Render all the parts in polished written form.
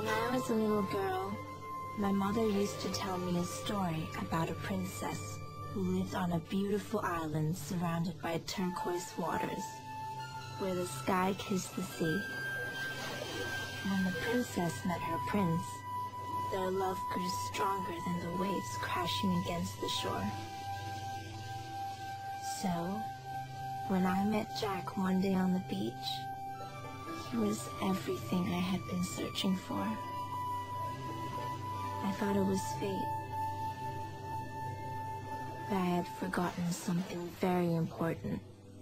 When I was a little girl, my mother used to tell me a story about a princess who lived on a beautiful island surrounded by turquoise waters, where the sky kissed the sea. When the princess met her prince, their love grew stronger than the waves crashing against the shore. So, when I met Jack one day on the beach, he was everything I had been searching for. I thought it was fate, but I had forgotten something very important.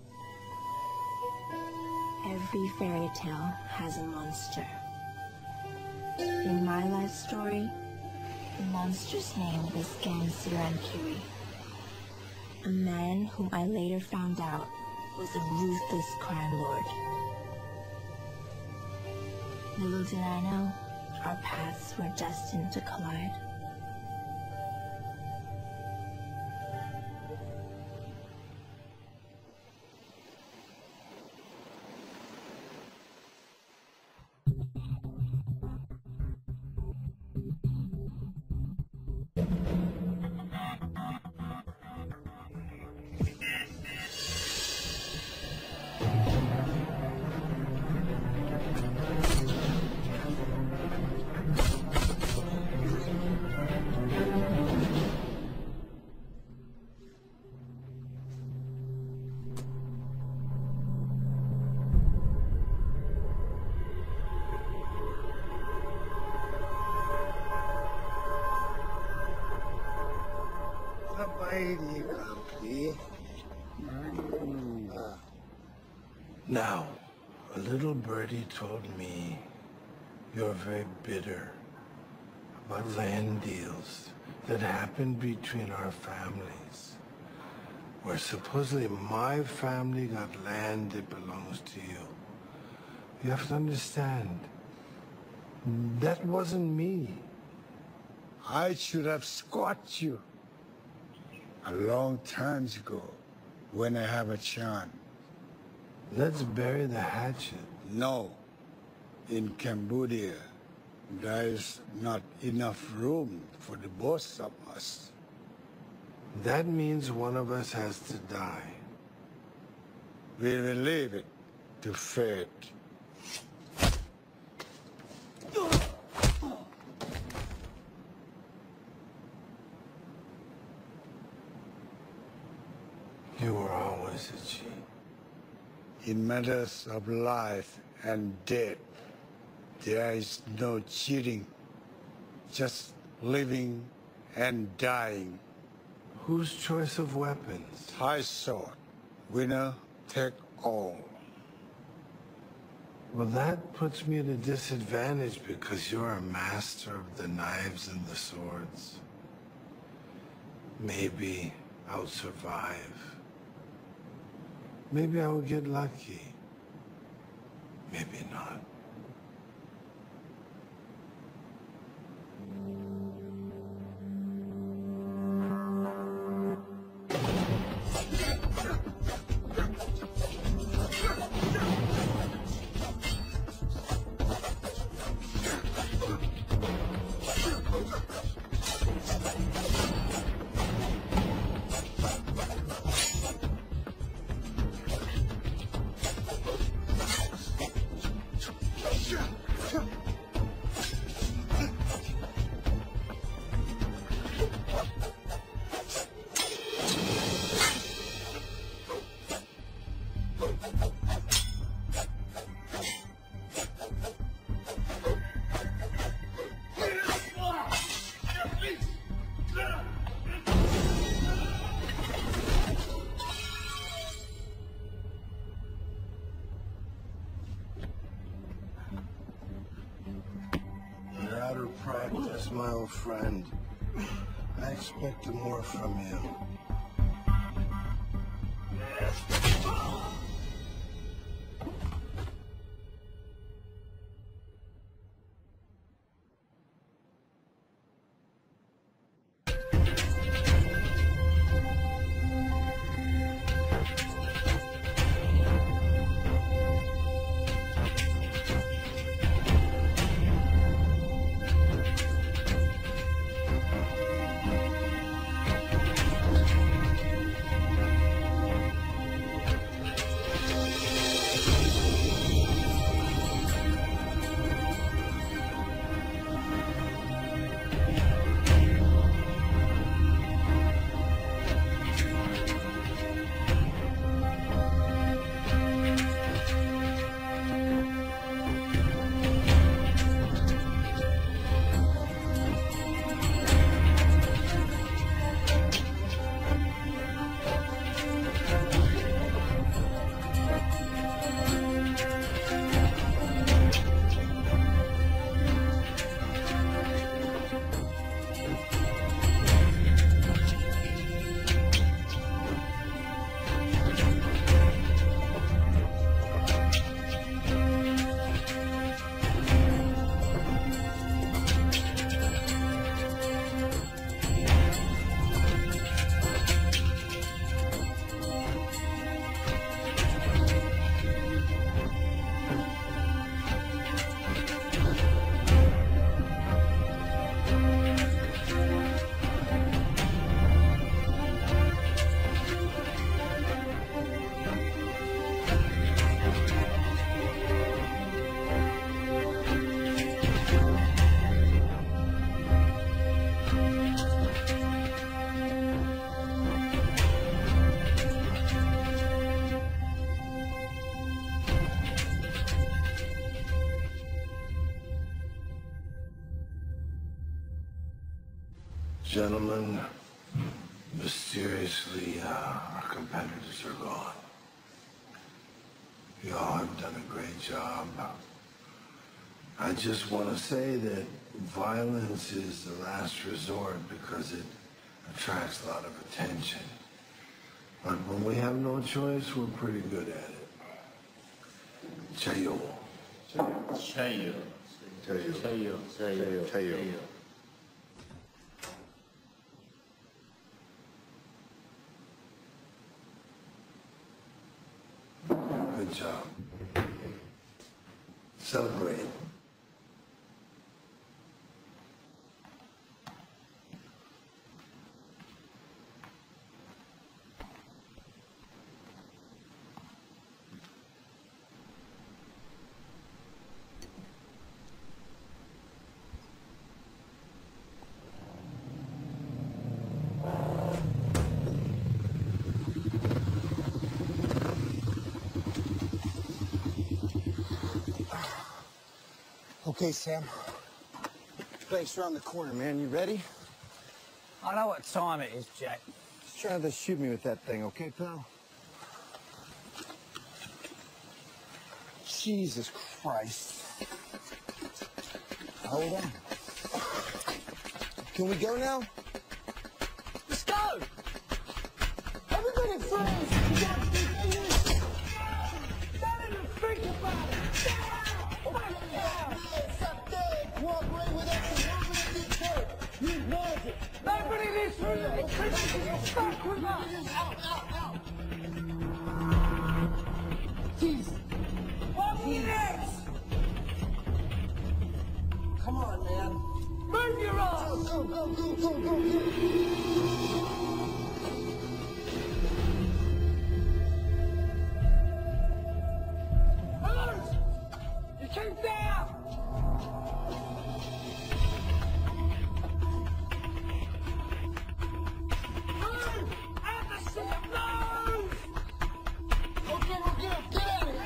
Every fairy tale has a monster. In my life story, the monster's name was Gansiran Kiri, a man whom I later found out was a ruthless crime lord. Little did I know, our paths were destined to collide. Now, a little birdie told me you're very bitter about land deals that happened between our families, where supposedly my family got land that belongs to you. You have to understand, that wasn't me. I should have squat you a long time ago when I have a chance. Let's bury the hatchet. No. In Cambodia, there is not enough room for the both of us. That means one of us has to die. We will leave it to fate. You were always a G. In matters of life and death, there is no cheating, just living and dying. Whose choice of weapons? High sword, winner take all. Well, that puts me at a disadvantage because you're a master of the knives and the swords. Maybe I'll survive. Maybe I will get lucky. Maybe not. You're out of practice, my old friend. I expected more from you. Gentlemen, mysteriously, our competitors are gone. You all have done a great job. I just want to say that violence is the last resort because it attracts a lot of attention. But when we have no choice, we're pretty good at it. Chayo. Chayo. Chayo. Chayo. Chayo. Chayo. Good job. Celebrate. Okay, Sam. Bank's around the corner, man. You ready? I know what time it is, Jack. Just try to shoot me with that thing, okay, pal? Jesus Christ. Hold on. Can we go now? Let's go! Everybody freeze! We gotta do this! Don't even think about it! Cooperate with us and we're gonna get hurt. You know it. Nobody in this room will think you get stuck with us! Out, out, out. Jesus! What next? Come on, man. Move your ass! Go, go, go, go, go, go. Move! You keep down! Move! Out the seat! Move! Okay, we're good. Get out of here.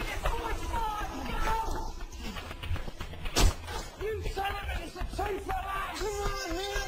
You son of a, it's a two for us! Come on, man.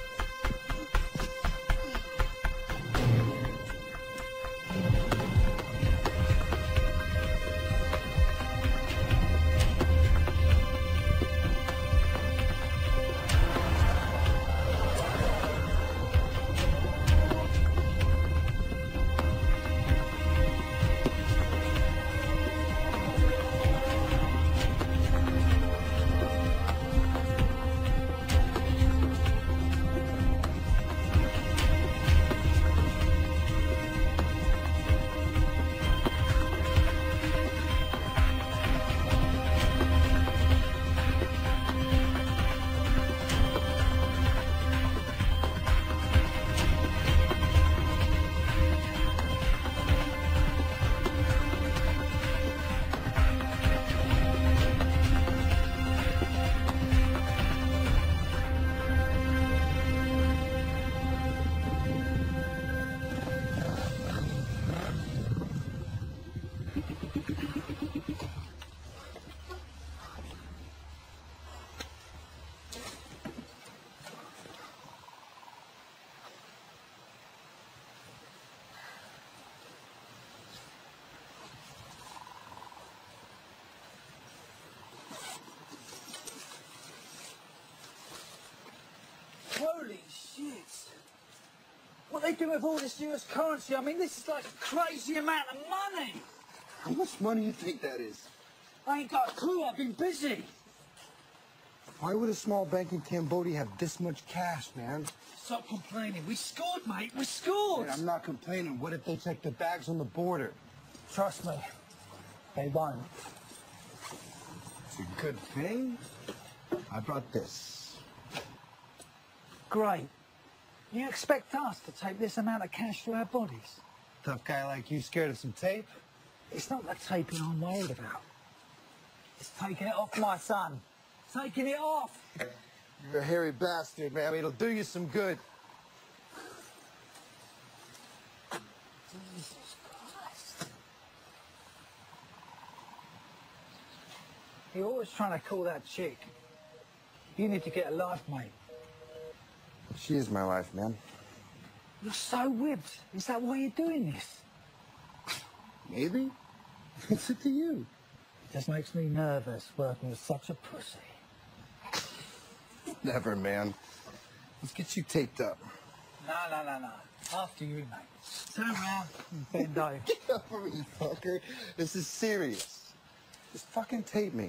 Holy shit! What they do with all this US currency? I mean, this is like a crazy amount of money! How much money do you think that is? I ain't got a clue, I've been busy. Why would a small bank in Cambodia have this much cash, man? Stop complaining. We scored, mate. We scored! Man, I'm not complaining. What if they check the bags on the border? Trust me, they won't. It's a good thing. I brought this. Great. You expect us to take this amount of cash to our bodies? Tough guy like you scared of some tape? It's not the taping I'm worried about. It's taking it off my son. Taking it off! You're a hairy bastard, man. It'll do you some good. Jesus Christ. You're always trying to call that chick. You need to get a life, mate. She is my life, man. You're so whipped. Is that why you're doing this? Maybe. It's up to you. It just makes me nervous working with such a pussy. Never, man. Let's get you taped up. No. After you, mate. Turn around and bend over. Get over me, fucker. This is serious. Just fucking tape me.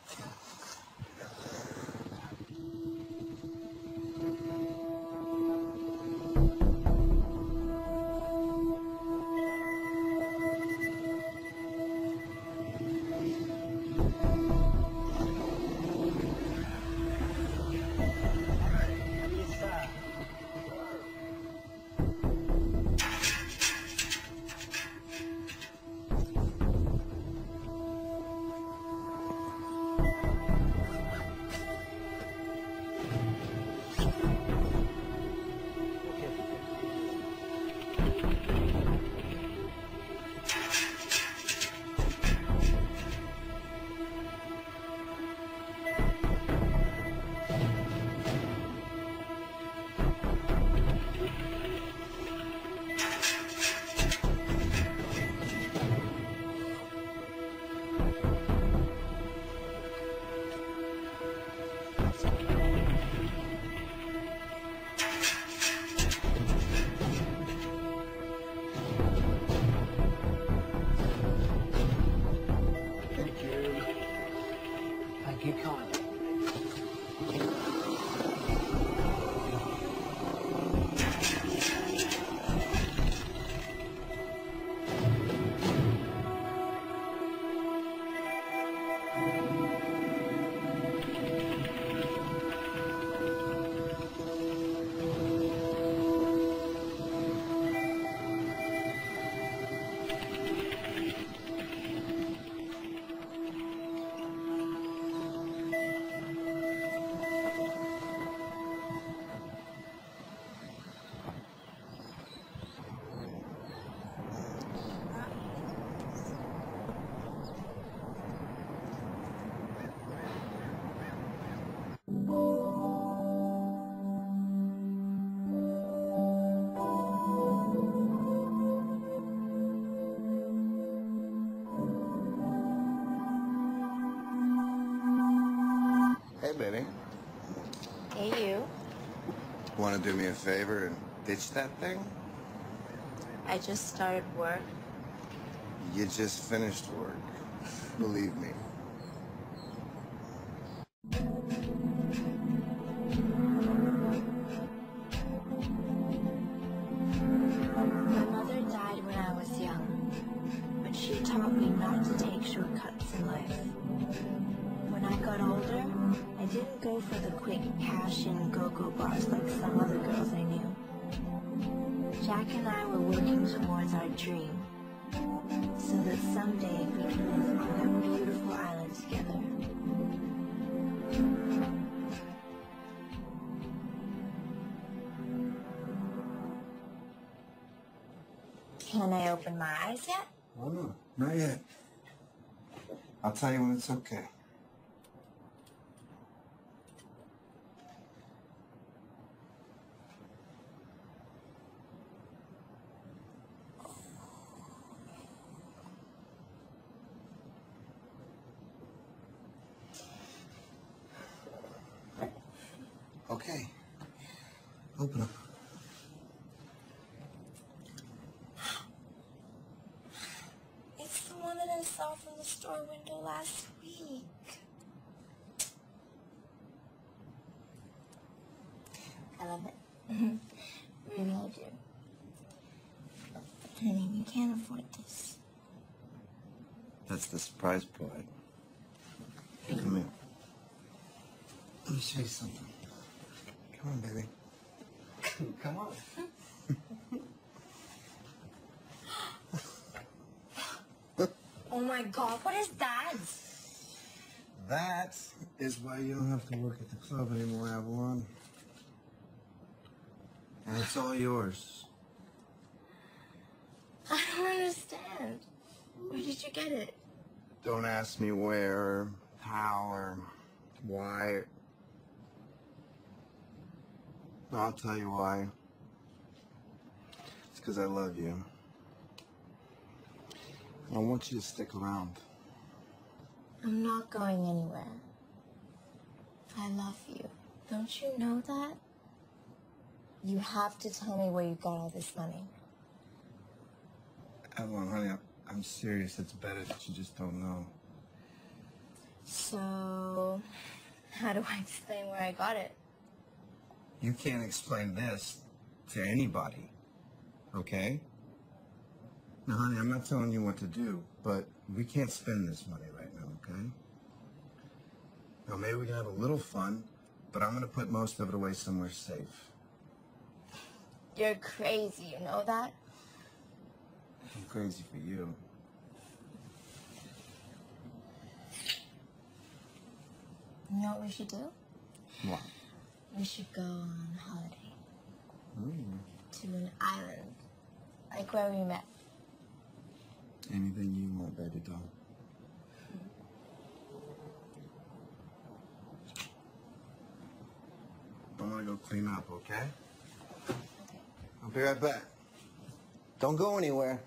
Thank you kindly. Hey, baby. Hey, you. Want to do me a favor and ditch that thing? I just started work. You just finished work. Believe me. My mother died when I was young, but she taught me not to take shortcuts in life. When I got older, I didn't go for the quick cash-in go-go bars like some other girls I knew. Jack and I were working towards our dream, so that someday we can live on that beautiful island together. Can I open my eyes yet? Oh, no. Not yet. I'll tell you when it's okay. Okay. Open them. It's the one that I saw from the store window last week. I love it. Really, I do. Honey, we can't afford this. That's the surprise part. Come here. Let me show you something. Come on, baby. Come on. Oh my God, what is that? That is why you don't have to work at the club anymore, Avalon. And it's all yours. I don't understand. Where did you get it? Don't ask me where, or how, or why. I'll tell you why. It's because I love you. I want you to stick around. I'm not going anywhere. I love you. Don't you know that? You have to tell me where you got all this money. Evelyn, honey, I'm serious. It's better that you just don't know. So, how do I explain where I got it? You can't explain this to anybody, okay? Now, honey, I'm not telling you what to do, but we can't spend this money right now, okay? Now, maybe we can have a little fun, but I'm going to put most of it away somewhere safe. You're crazy, you know that? I'm crazy for you. You know what we should do? What? We should go on holiday. To an island. Like where we met. Anything you want, baby doll. I'm gonna go clean up, okay? I'll be right back. Don't go anywhere.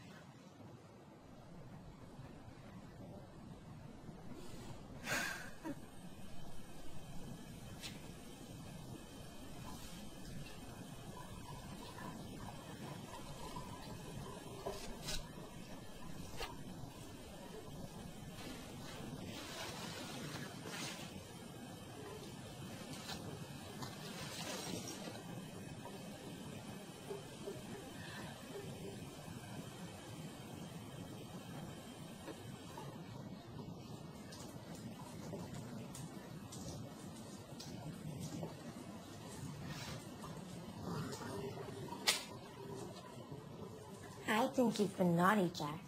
I think you've been naughty, Jack.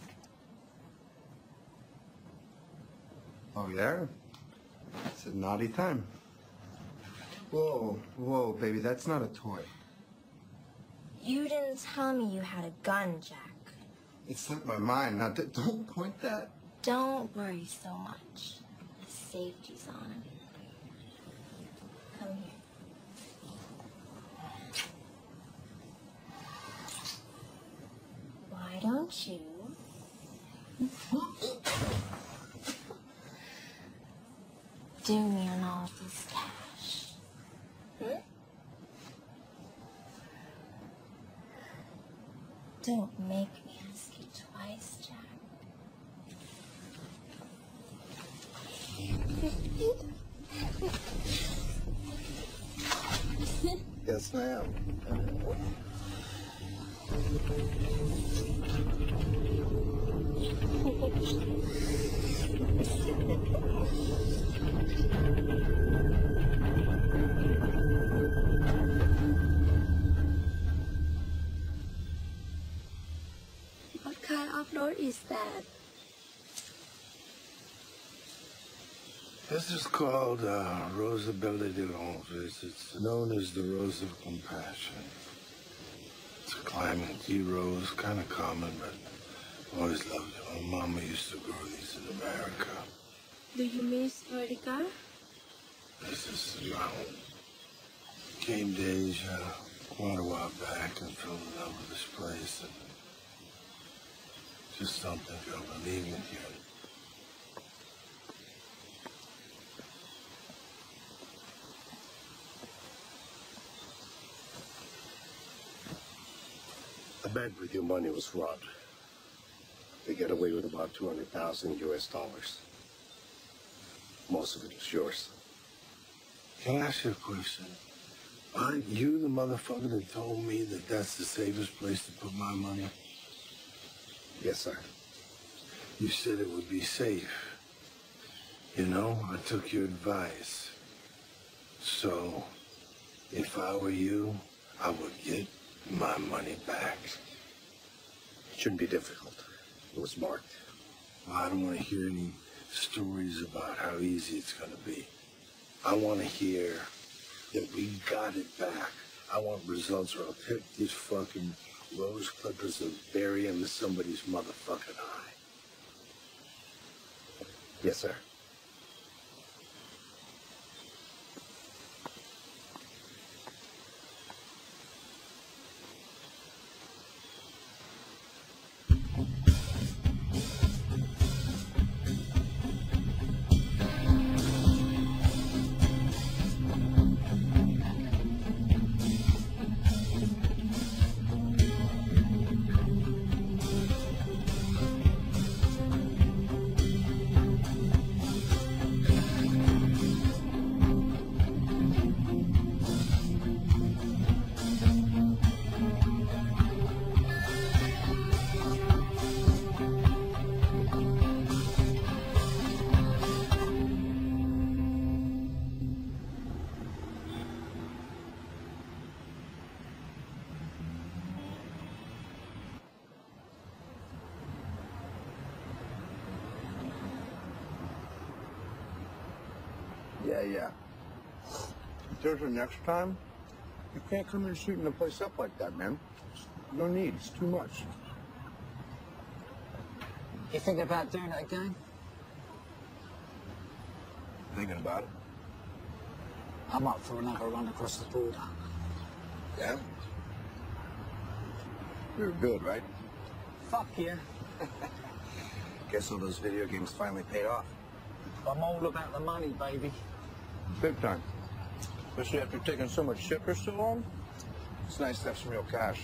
Oh, yeah? It's a naughty time. Whoa, whoa, baby, that's not a toy. You didn't tell me you had a gun, Jack. It slipped my mind. Now, don't point that. Don't worry so much. The safety's on. Come here. Why don't you do me on all of this cash? Hmm? Don't make me ask you twice, Jack. Yes, ma'am. What kind of door is that? This is called Rosabella de Roses. It's known as the Rose of Compassion. It's a climate rose, kind of common, but I always loved it. My mama used to grow these in America. Do you miss Vertica? This is the mountain. Came to Asia quite a while back and fell in love with this place. And just something felt leaving here. The bank with your money was robbed. They get away with about 200,000 US dollars. Most of it was yours. Can I ask you a question? Aren't you the motherfucker that told me that that's the safest place to put my money? Yes, sir. You said it would be safe. You know, I took your advice. So, if I were you, I would get my money back. It shouldn't be difficult. It was marked. Well, I don't want to hear any stories about how easy it's going to be. I want to hear that we got it back. I want results, or I'll take these fucking rose clippers and bury them in somebody's motherfucking eye. Yes, sir. Yeah. Seriously, next time, you can't come in shooting the place up like that, man. No need. It's too much. You thinking about doing it again? Thinking about it? I'm up for another run across the border. Yeah? You're good, right? Fuck yeah. Guess all those video games finally paid off. I'm all about the money, baby. Big time. Especially after taking so much shit for so long. It's nice to have some real cash.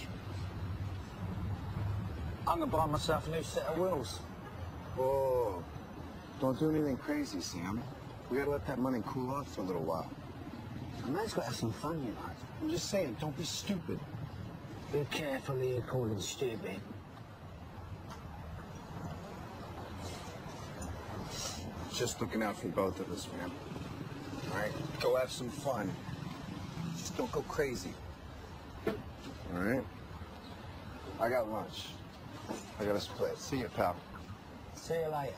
I'm gonna buy myself a new set of wheels. Whoa. Don't do anything crazy, Sam. We gotta let that money cool off for a little while. I might as well have some fun, you know. I'm just saying, don't be stupid. Be careful who you're calling stupid. Just looking out for both of us, man. All right? Go have some fun. Just don't go crazy. All right? I got lunch. I gotta split. See you, pal. See you later.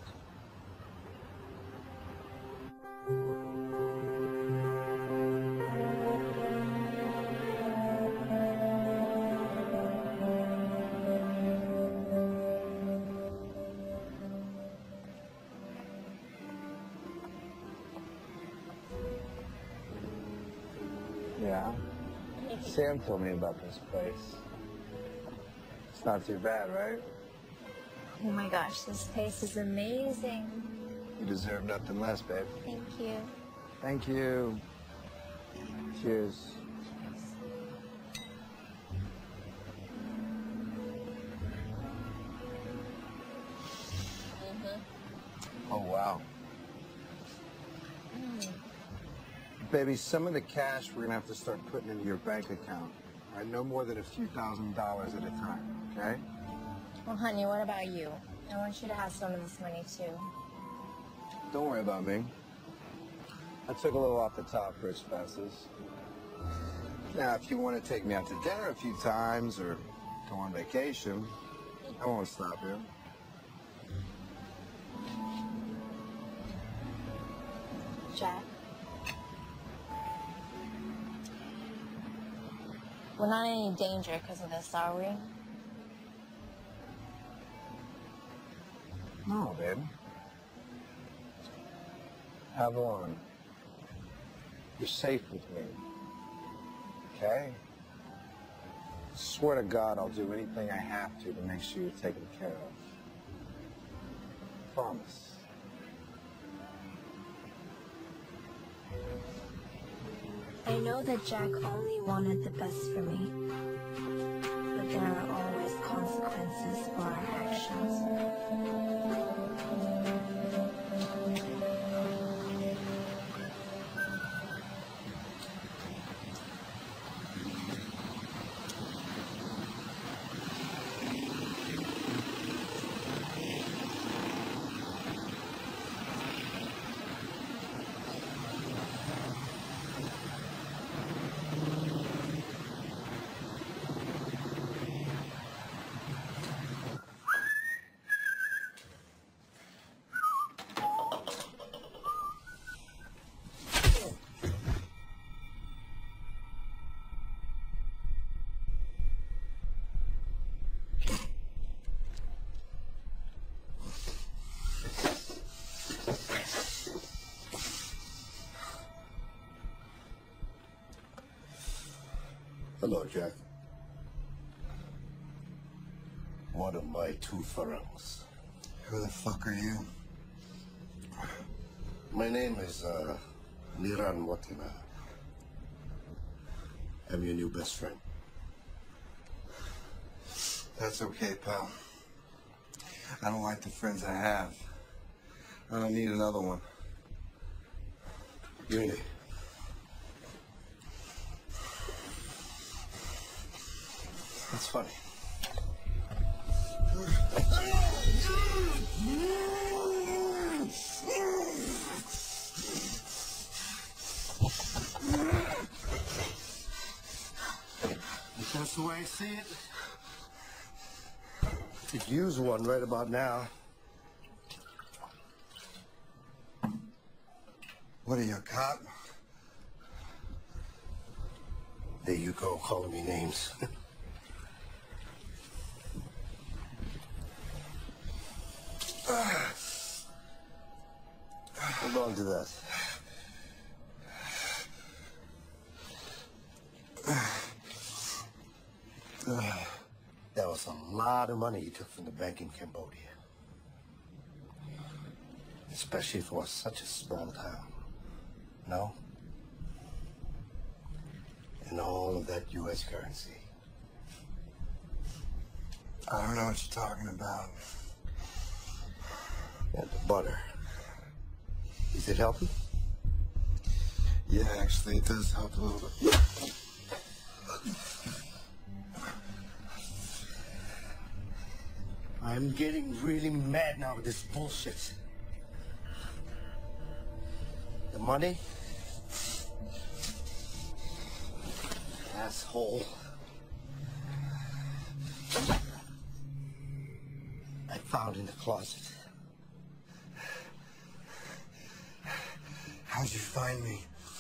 Yeah? Sam told me about this place. It's not too bad, right? Oh my gosh, this place is amazing. You deserve nothing less, babe. Thank you. Thank you. Cheers. Oh, wow. Baby, some of the cash we're gonna have to start putting into your bank account. All right, no more than a few $1,000s at a time, okay? Well, honey, what about you? I want you to have some of this money, too. Don't worry about me. I took a little off the top for expenses. Now, if you want to take me out to dinner a few times or go on vacation, I won't stop you. Jack? We're not in any danger because of this, are we? No, babe. Have on. You're safe with me. Okay? Swear to God, I'll do anything I have to make sure you're taken care of. Promise. I know that Jack only wanted the best for me, but there are always consequences for our actions. Hello, Jack. One of my two Farangs. Who the fuck are you? My name is Niran Watina. I'm your new best friend. That's okay, pal. I don't like the friends I have. I don't need another one. Really? That's funny. If that's the way I see it. Could use one right about now. What are you, a cop? There you go, calling me names. Hold on to that. That was a lot of money you took from the bank in Cambodia. Especially for such a small town. No? And all of that U.S. currency. I don't know what you're talking about. And the butter. Is it healthy? Yeah, actually, it does help a little bit. I'm getting really mad now with this bullshit. The money? Asshole. I found in the closet. How'd you find me?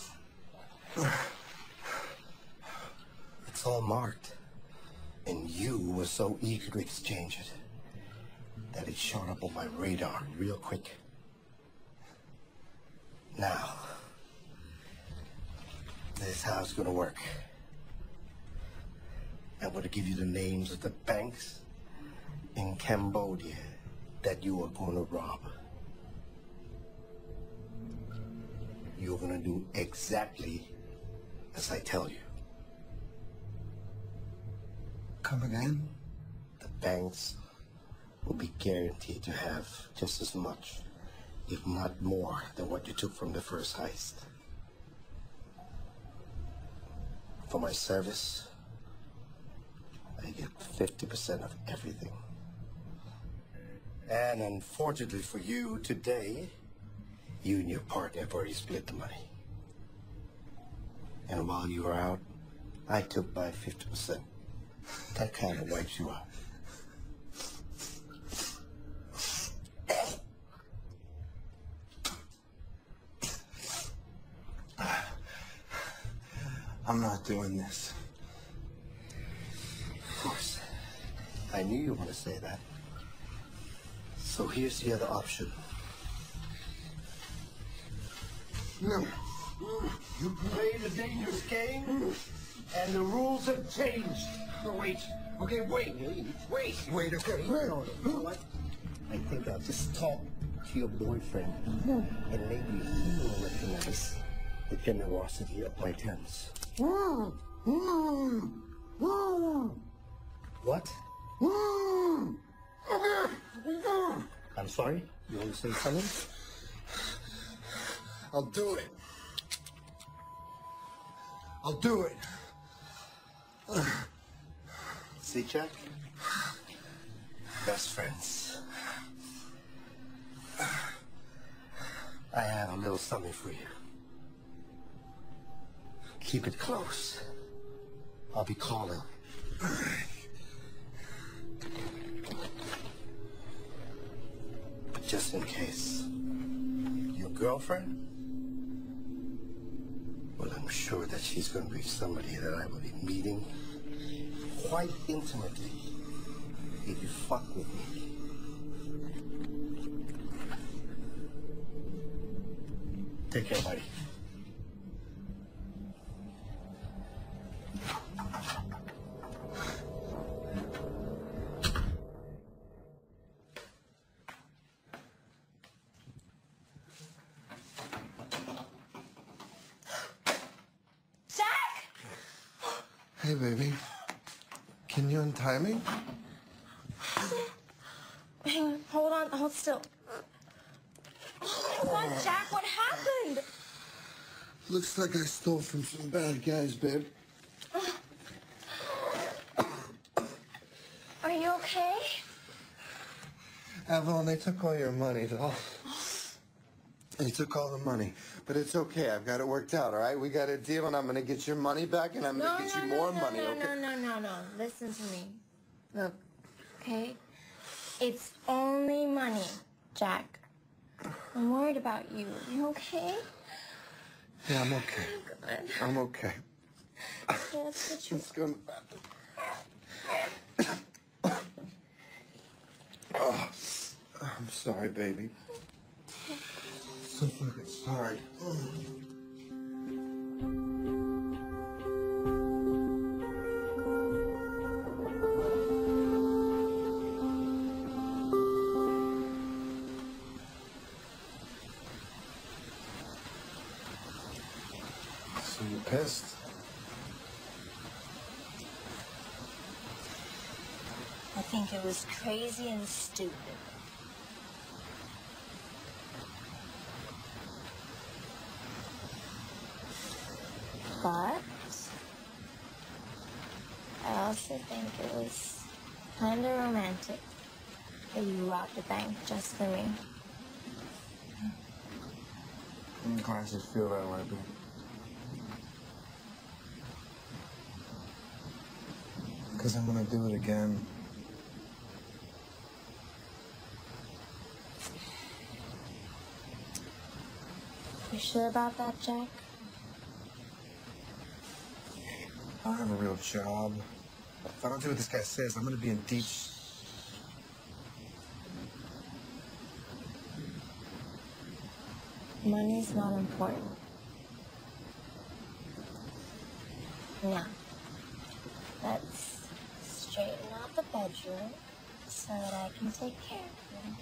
It's all marked. And you were so eager to exchange it that it showed up on my radar real quick. Now, this is how it's gonna work. I'm gonna give you the names of the banks in Cambodia that you are gonna rob. You're gonna do exactly as I tell you. Come again? The banks will be guaranteed to have just as much, if not more, than what you took from the first heist. For my service, I get 50% of everything. And unfortunately for you, today, you and your partner have already split the money. And while you were out, I took my 50%. That kind of wipes you out. I'm not doing this. Of course. I knew you were going to say that. So here's the other option. No. You played a dangerous game, and the rules have changed. No, wait. Okay, wait. Wait, okay. You know what? I think I'll just talk to your boyfriend, and maybe he will recognize the generosity of my terms. What? I'm sorry? You want to say something? I'll do it. I'll do it. See, Jack? Best friends. I have a little something for you. Keep it close. I'll be calling. But just in case, your girlfriend? Well, I'm sure that she's going to be somebody that I will be meeting quite intimately if you fuck with me. Take care, buddy. Hey, baby. Can you untie me? Hang on, hold still. Come on, Jack, what happened? Looks like I stole from some bad guys, babe. Are you okay? Avalon, they took all your money, though. They took all the money. But it's okay. I've got it worked out, all right? We got a deal, and I'm going to get your money back, and I'm going to get you more money, okay? No. Listen to me. Look, okay? It's only money, Jack. I'm worried about you. You okay? Yeah, I'm okay. Oh, God. I'm okay. Yes, but you... Let's go in the bathroom. Oh, I'm sorry, baby. So fucking sorry. So you pissed? I think it was crazy and stupid. But I also think it was kind of romantic that you robbed the bank just for me. I'm glad you feel that way, baby. Because I'm gonna do it again. You sure about that, Jack? I don't have a real job. If I don't do what this guy says, I'm gonna be in deep... Money's not important. Now, let's straighten out the bedroom so that I can take care of you.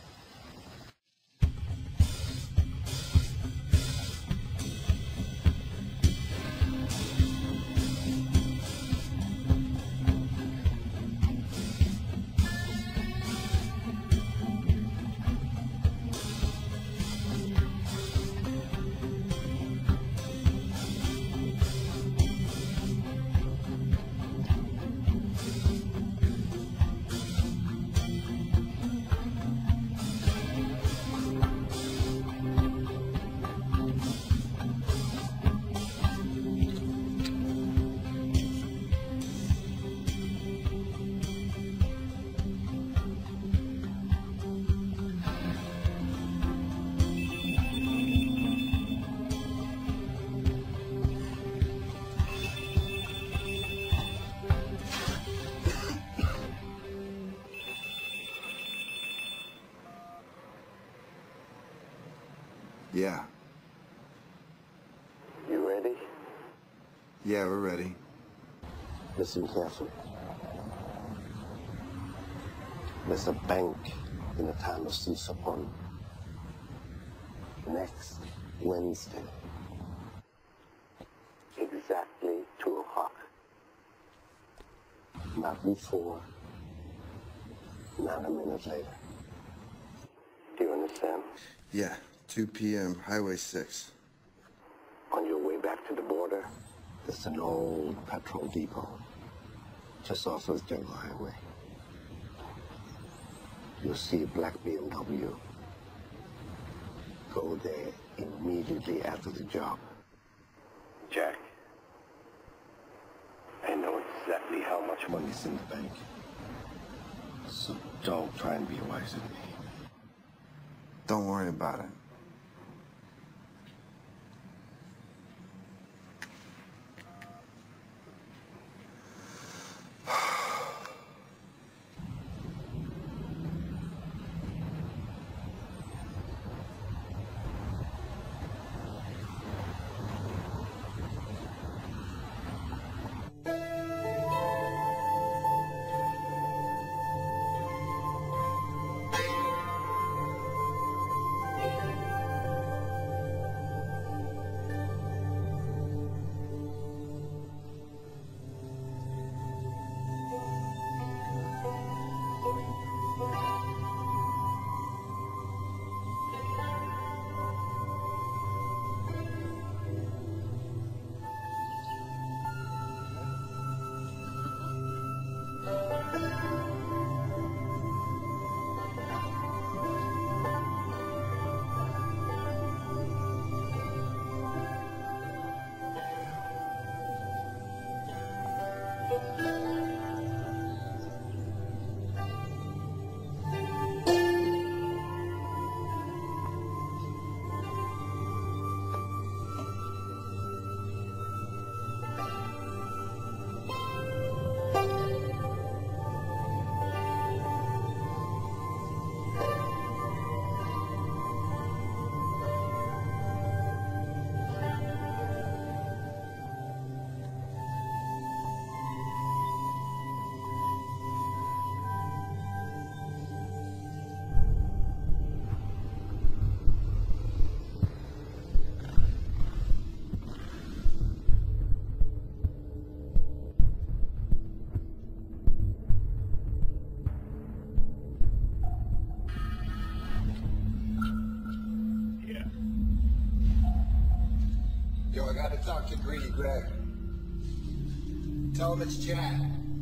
Yeah. You ready? Yeah, we're ready. Listen carefully. There's a bank in the town of Sisapon. Next Wednesday. Exactly 2 o'clock. Not before, not a minute later. Do you understand? Yeah, 2 p.m., Highway 6. On your way back to the border, there's an old petrol depot, just off of Jungle Highway. You'll see a black BMW. Go there immediately after the job. Jack, I know exactly how much money's in the bank. So don't try and be wiser than me. Don't worry about it. Yo, I gotta talk to Greedy Greg. Tell him it's Chad.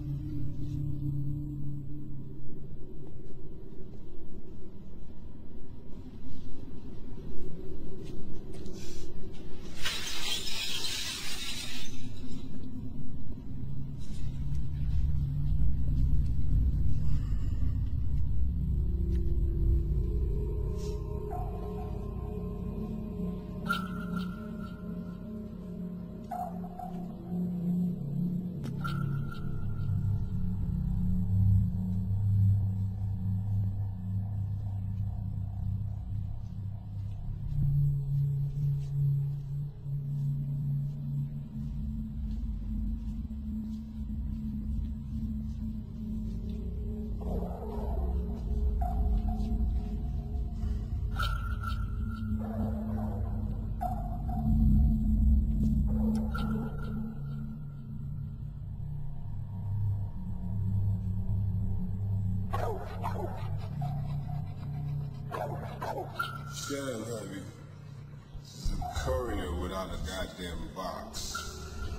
Shut up, honey. This is a courier without a goddamn box.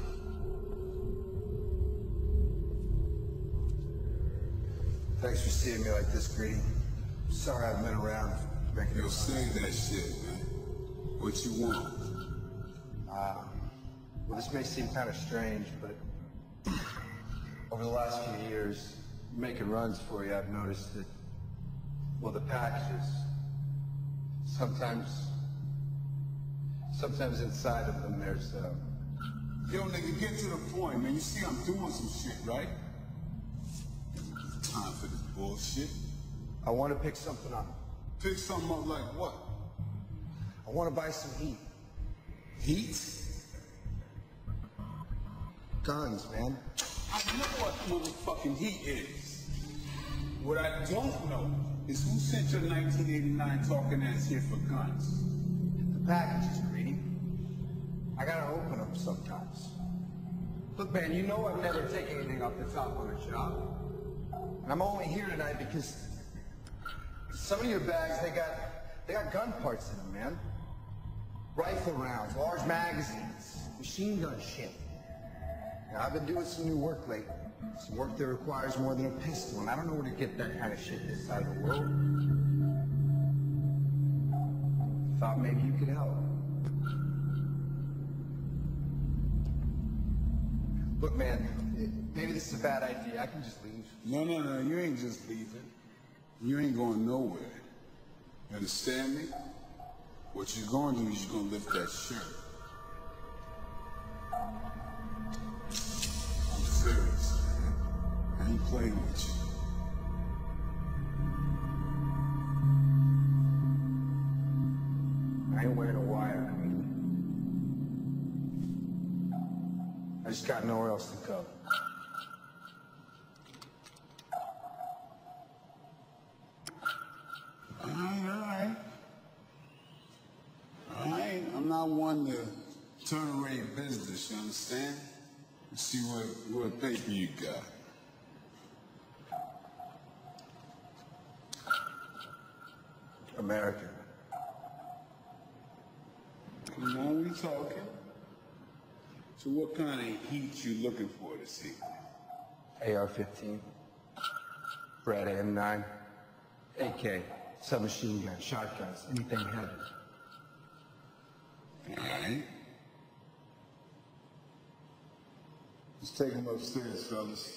Thanks for seeing me like this, Greedy. Sorry I've been around making Yo, say that shit, man. What you want? Well, this may seem kind of strange, but over the last few years, making runs for you, I've noticed that, well, the packages, sometimes inside of them there's, Yo, nigga, get to the point, man. You see I'm doing some shit, right? Time for this bullshit. I want to pick something up. Pick something up like what? I want to buy some heat. Heat? Guns, man. I know what motherfucking heat is. What I don't know is who sent your 1989 talking ass here for guns. The packages, Greedy. I gotta open them sometimes. Look, man, you know I've never taken anything off the top on a job. And I'm only here tonight because some of your bags, they got gun parts in them, man. Rifle rounds, large magazines, machine gun shit. Now, I've been doing some new work lately. Some work that requires more than a pistol, and I don't know where to get that kind of shit this side of the world. Thought maybe you could help. Look, man, maybe this is a bad idea. I can just leave. No, you ain't just leaving. You ain't going nowhere. You understand me? What you're going to do is you're going to lift that shirt. I'm serious, man. I ain't playing with you. I ain't wearing a wire. I just got nowhere else to go. All right. I'm not one to tolerate business, you understand? Let's see what paper you got. American. Come on, we talking. So what kind of heat you looking for this evening? AR-15, Brad M9, AK, submachine gun, shotguns, anything heavy. All right. Let's take him upstairs, fellas.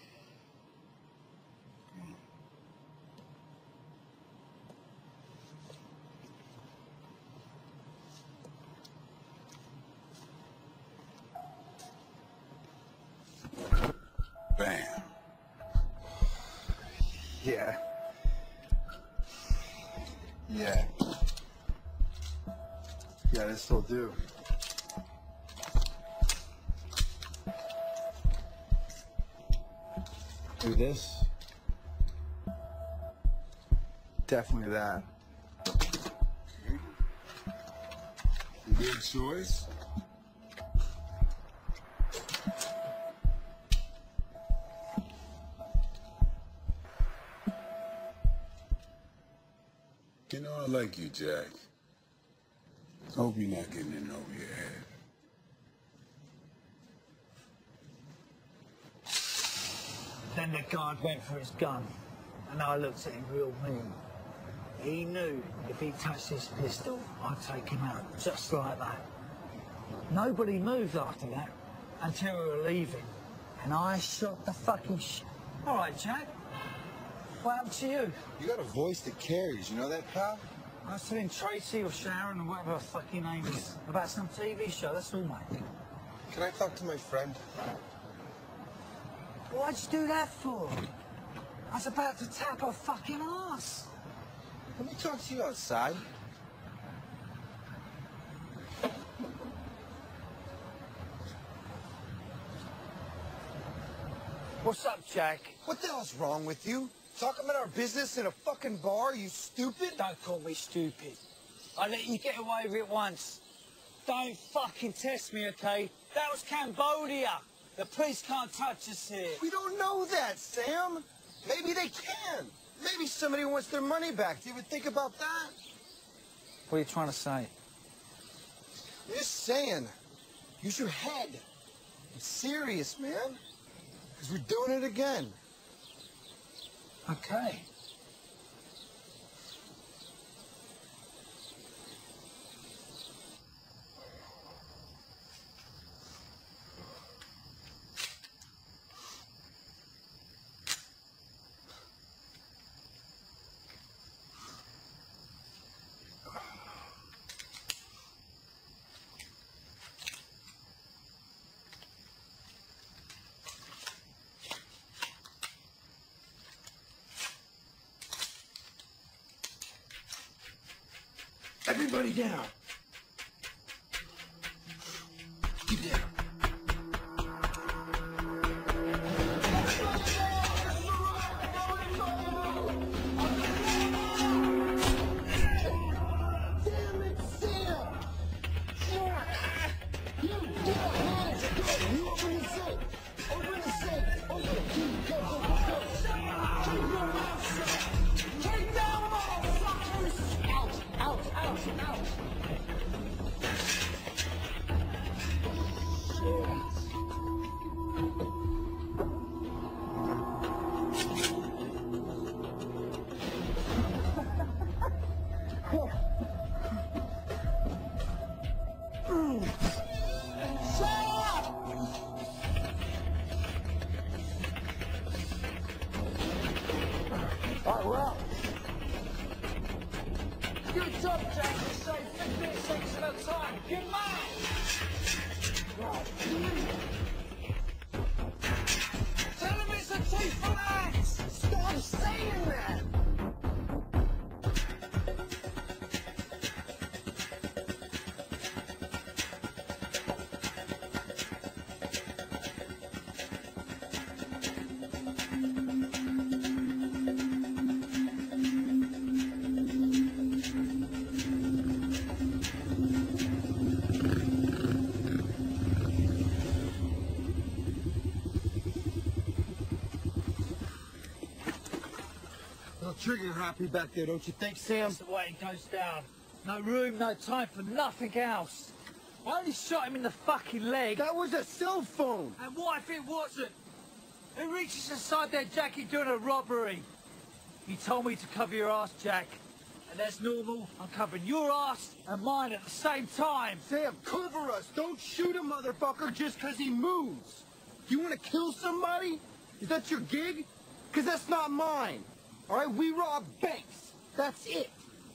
Bam. Yeah. Yeah, this'll do. Do this. Definitely that. Good choice. You know, I like you, Jack. I hope you're not getting in over your head. Then the guard went for his gun, and I looked at him real mean. He knew if he touched his pistol, I'd take him out, just like that. Nobody moved after that until we were leaving, and I shot the fucking shit. All right, Jack. What happened to you? You got a voice that carries, you know that, pal? I was telling Tracy or Sharon or whatever her fucking name is about some TV show, that's all, mate. Can I talk to my friend? Why'd you do that for? I was about to tap her fucking ass. Let me talk to you outside. What's up, Jack? What the hell's wrong with you? Talking about our business in a fucking bar, you stupid? Don't call me stupid. I let you get away with it once. Don't fucking test me, okay? That was Cambodia. The police can't touch us here. We don't know that, Sam. Maybe they can. Maybe somebody wants their money back. Do you ever think about that? What are you trying to say? I'm just saying. Use your head. It's serious, man. Because we're doing it again. Okay. Everybody down. Get down. Good job, Jack. You saved 15 seconds at a time. Good man. Tell him it's a two-foot axe. Stop saying that. Trigger happy back there, don't you think, Sam? That's the way it goes down. No room, no time for nothing else. I only shot him in the fucking leg. That was a cell phone. And what if it wasn't? Who reaches inside their jacket during a robbery? You told me to cover your ass, Jack. And that's normal. I'm covering your ass and mine at the same time. Sam, cover us. Don't shoot a motherfucker just because he moves. You want to kill somebody? Is that your gig? Because that's not mine. All right, we rob banks. That's it.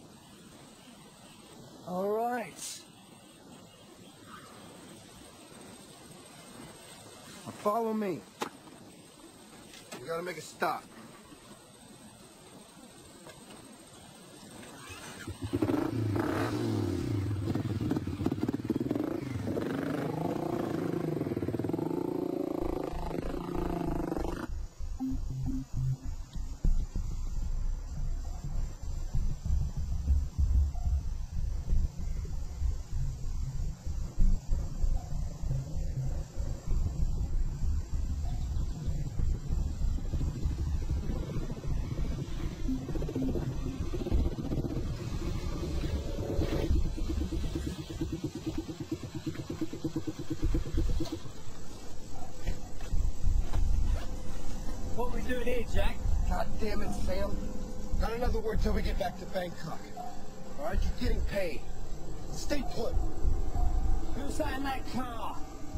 All right. Now follow me. We gotta make a stop. doing here, Jack? God damn it, Sam. Not another word till we get back to Bangkok. All right, you're getting paid. Stay put. Who's that in that car?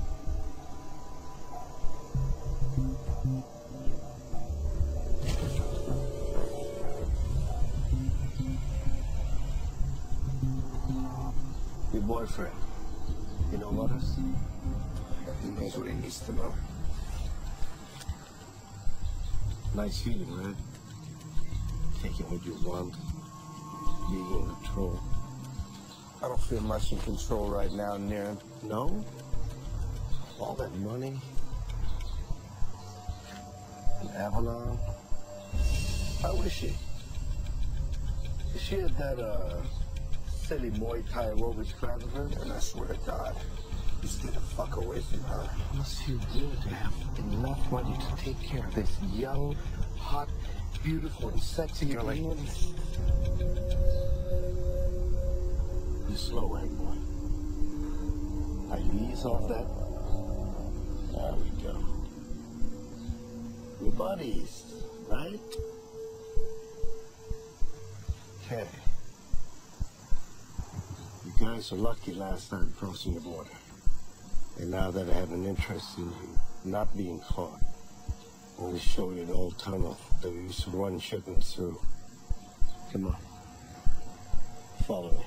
Your boyfriend. You know about us? He knows what he needs to know. Nice feeling, man. Taking what you want. Being in control. I don't feel much in control right now, Niren. No? All that money. And Avalon. I wish it. If she had that, silly Muay Thai aerobics crowd of her, and I swear to God, you stay the fuck away from her. It must feel good to have enough money to take care of this young, hot, beautiful, and sexy girl like this. You slow, eh, boy? Now you ease off that. There we go. We're buddies, right? Okay. You guys are lucky last time crossing the border. And now that I have an interest in you not being caught, I'm going to show you the old tunnel that we used to run shipments through. Come on. Follow me.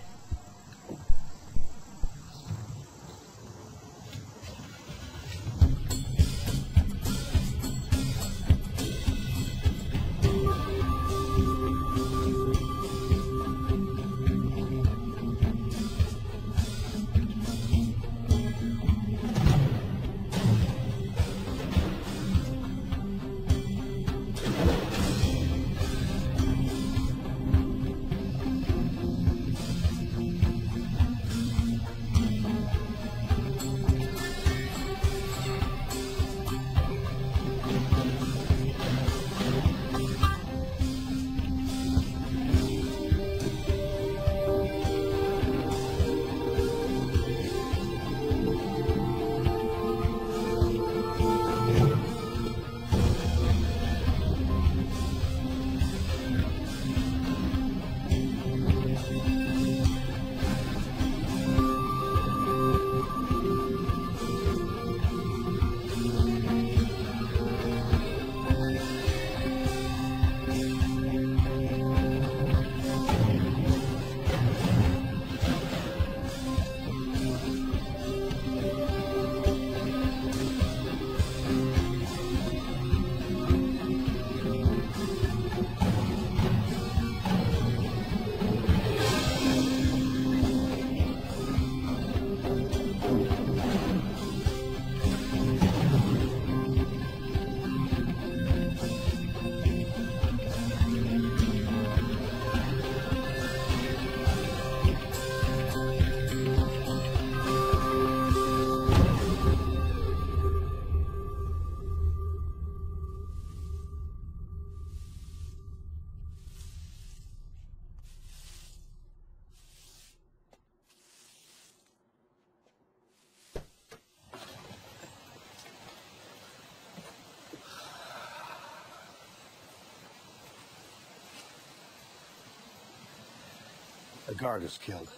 A guard was killed.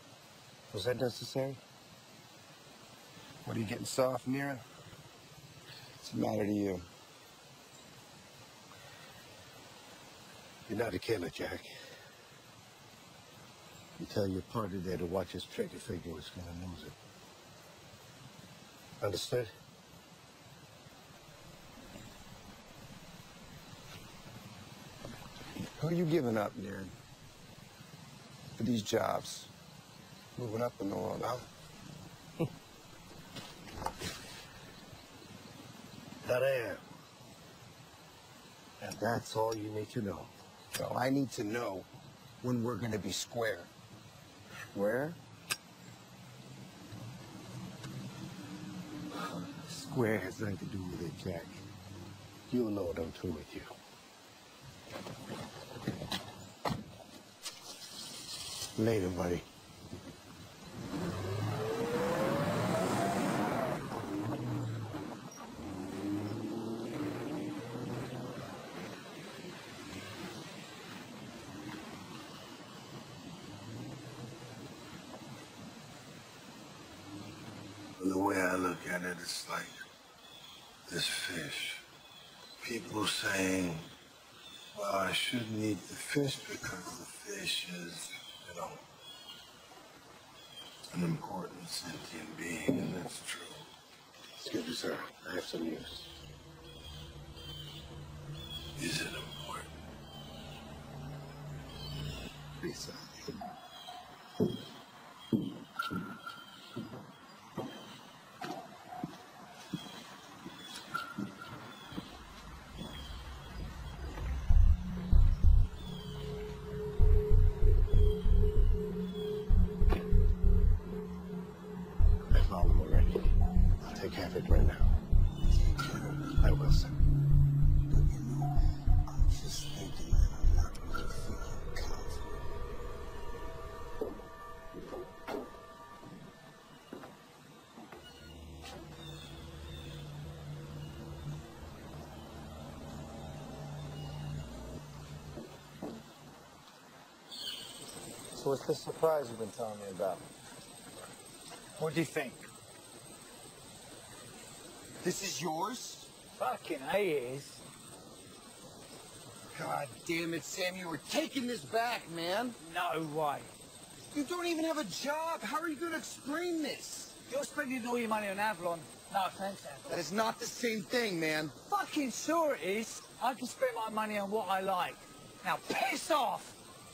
Was that necessary? What are you getting soft, Niren? What's the matter to you? You're not a killer, Jack. You tell your partner there to watch his trigger finger was gonna lose it. Understood? Who are you giving up, Niren? For these jobs? Moving up in the world, huh? That I am. And that's all you need to know. So I need to know when we're going to be square. Square? Square has nothing to do with it, Jack. You'll know what I'm through with you. Later, buddy. way I look at it, it's like this fish. People saying, well, I shouldn't eat the fish because the fish is, you know, an important sentient being, and that's true. Excuse me, sir. I have some news. Is it important? Please, sir. I found them already. I'll take care of it right now. I will, sir. I'm just thinking that I'm not really feeling confident. So what's the surprise you've been telling me about? What do you think? This is yours? Fucking A it is. God damn it, Sam, you were taking this back, man. No way. You don't even have a job. How are you going to explain this? You're spending all your money on Avalon. No offense, Avalon. That is not the same thing, man. Fucking sure it is. I can spend my money on what I like. Now piss off!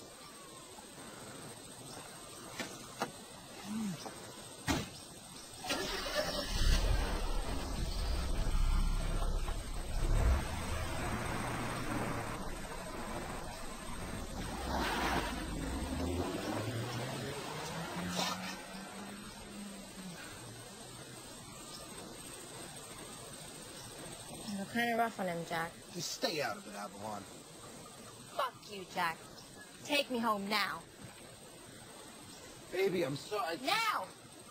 You're kind of rough on him, Jack. Just stay out of it, Avalon. Fuck you, Jack. Take me home now. Baby, I'm sorry. Now!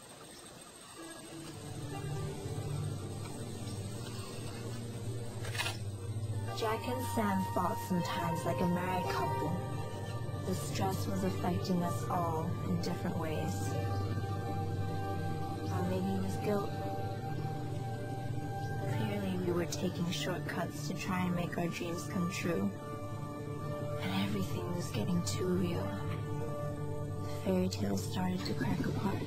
Jack and Sam fought sometimes like a married couple. The stress was affecting us all in different ways. Or maybe it was guilt. Clearly we were taking shortcuts to try and make our dreams come true. And everything was getting too real. The fairy tale started to crack apart.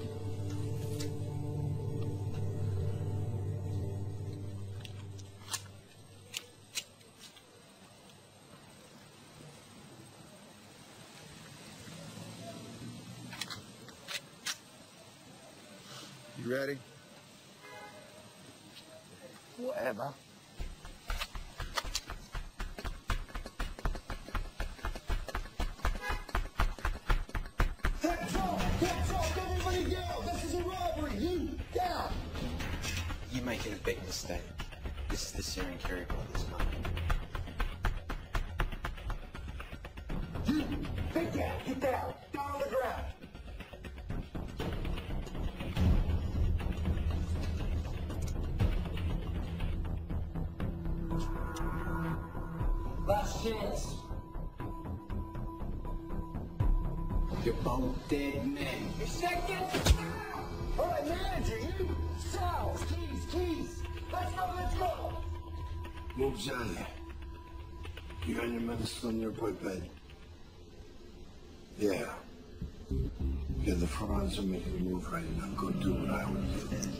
You ready? Whatever. Hands off, everybody down! This is a robbery! You, down! You're making a big mistake. This is the Syrian Carey Brothers, man. You, get down, down on the ground! Last chance. You're both dead men. Your second. All right, manager, you! Sal, keys! Let's go! Move, Johnny. You got your medicine on your boy bed? Yeah. Yeah, the frauds are making a move right now. Go do what I would do.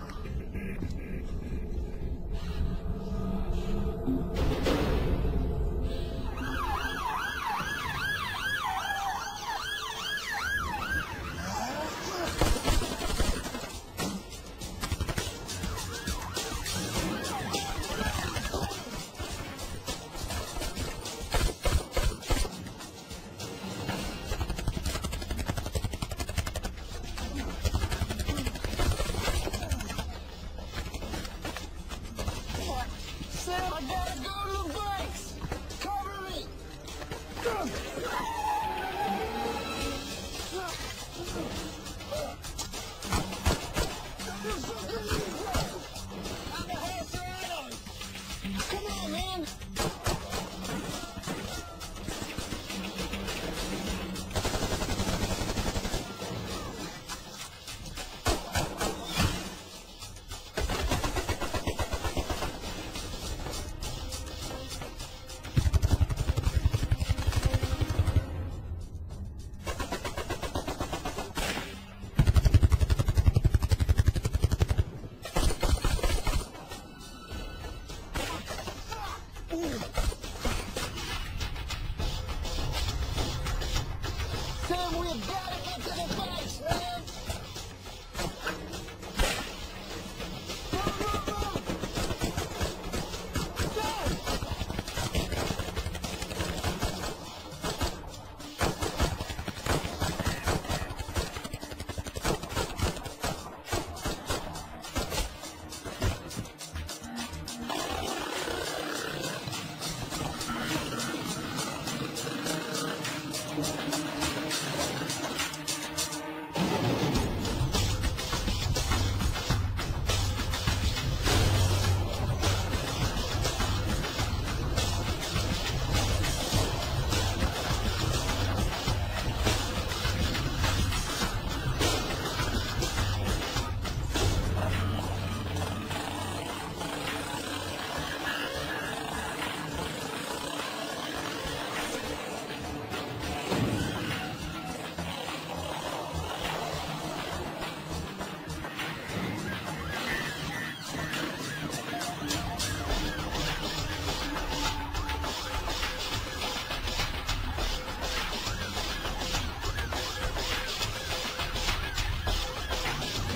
Sam, I gotta go to the banks! Cover me! Come on, man!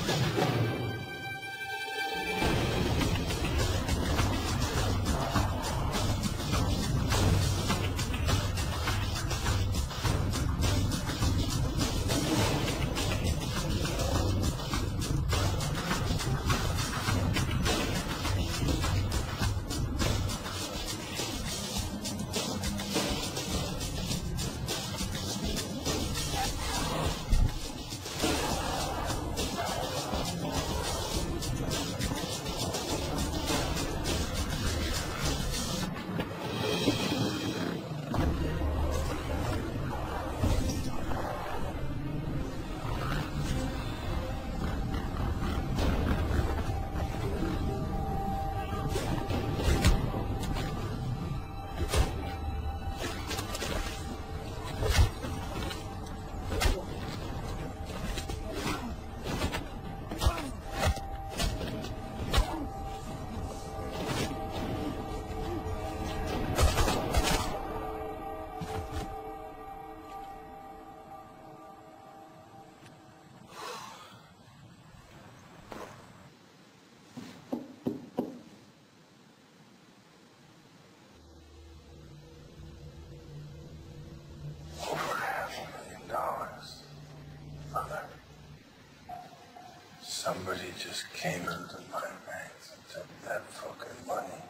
Somebody just came into my banks and took that fucking money.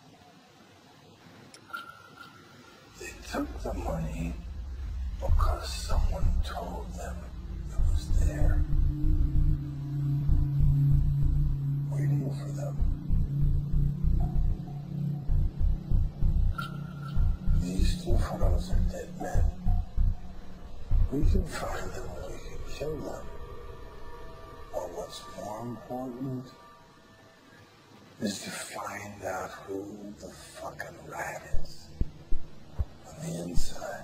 They took the money because someone told them it was there, waiting for them. These two fellows are dead men. We can find them and we can kill them. But what's more important is to find out who the fucking rat is on the inside.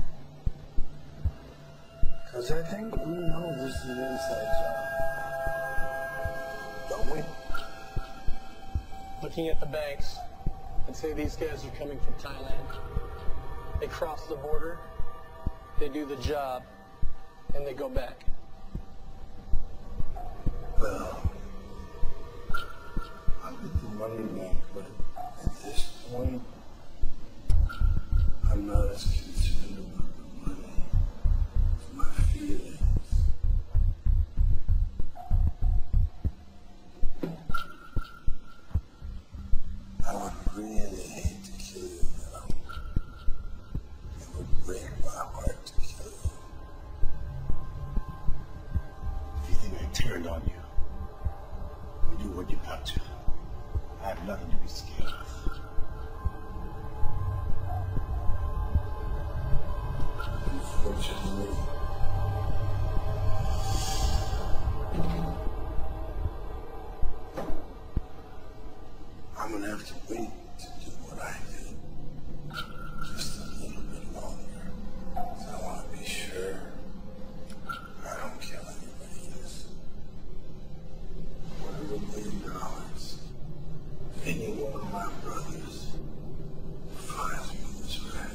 Because I think we know this is an inside job. Don't we? Looking at the banks, I'd say these guys are coming from Thailand. They cross the border, they do the job, and they go back. Well, I'll get the money back, but at this point, I'm not as concerned about the money as my feelings. I would really hate to kill you now. It would break my heart to kill you. If you think I turned on you, you do what you got to. I have nothing to be scared of. Unfortunately, I'm gonna have to wait to do what I do. Just a little bit longer. So I want to be sure I don't kill anybody else. $1 million. If any one of my brothers finds me this rat,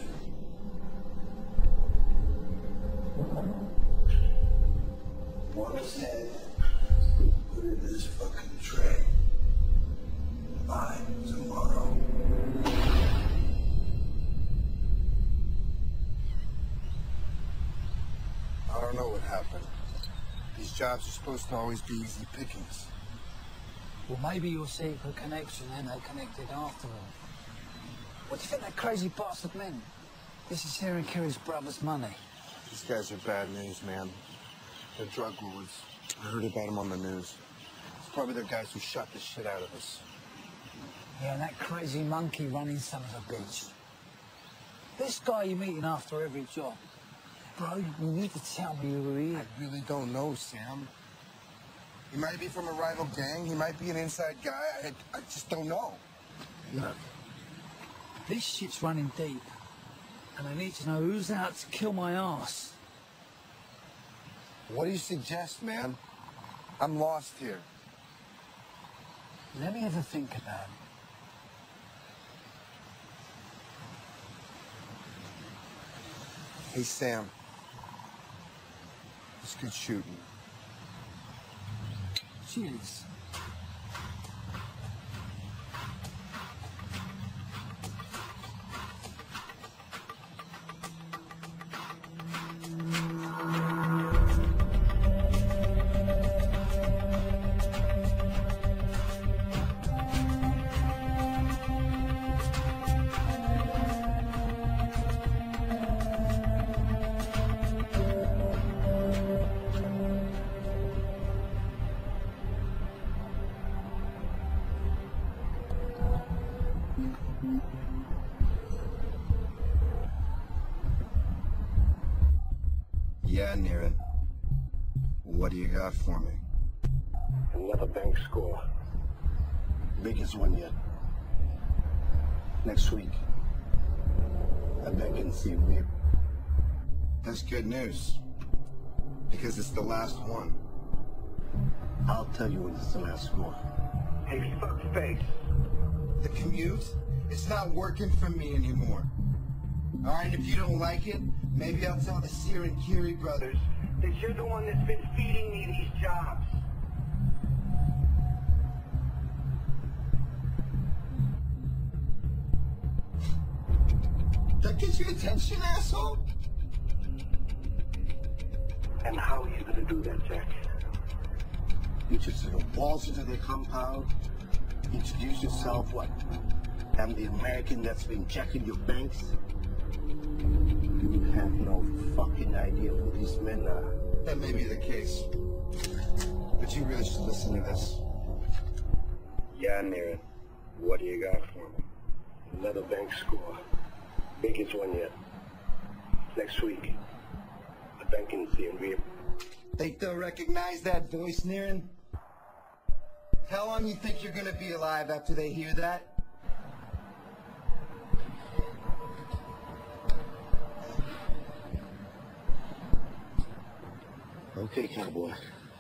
one head, put in this fucking tray. By tomorrow. I don't know what happened. These jobs are supposed to always be easy pickings. Well, maybe your secret connection and they connected after all. What do you think that crazy bastard meant? This is Harry Carey's brother's money. These guys are bad news, man. They're drug lords. I heard about them on the news. It's probably the guys who shot the shit out of us. Yeah, and that crazy monkey running some of the beach. This guy you're meeting after every job. Bro, you need to tell me who he is. I really don't know, Sam. He might be from a rival gang. He might be an inside guy. I just don't know. Look, this shit's running deep. And I need to know who's out to kill my ass. What do you suggest, man? I'm lost here. Let me have a think about it. Hey, Sam. It's good shooting. Cheers. Yeah, Niren. What do you got for me? Another bank score. Biggest one yet. Next week. A bank in Seaweed. That's good news. Because it's the last one. I'll tell you when it's the last score. Hey, fuckface. The commute? It's not working for me anymore. Alright, if you don't like it, maybe I'll tell the Sear and Curie brothers That you're the one that's been feeding me these jobs. That gets your attention, asshole? And how are you gonna do that, Jack? You just waltz into the compound, introduce yourself, what? I'm the American that's been checking your banks? You have no fucking idea who these men are. That may be the case. But you really should listen to this. Yeah, Niren. What do you got for me? Another bank score. Biggest one yet. Next week. A bank in CNV. Think they'll recognize that voice, Niren? How long you think you're gonna be alive after they hear that? Okay, cowboy.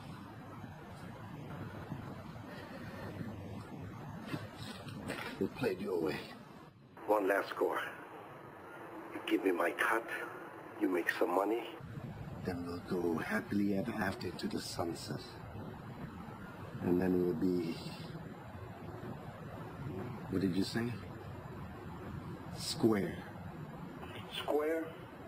We'll play it your way. One last score. You give me my cut, you make some money, then we'll go happily ever after into the sunset. And then we'll be... What did you say? Square. Square?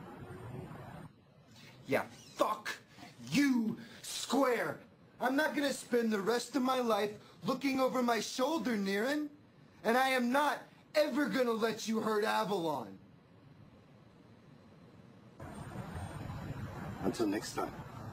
Yeah, fuck you, Square. I'm not gonna spend the rest of my life looking over my shoulder, Niren. And I am not ever gonna let you hurt Avalon. Until next time.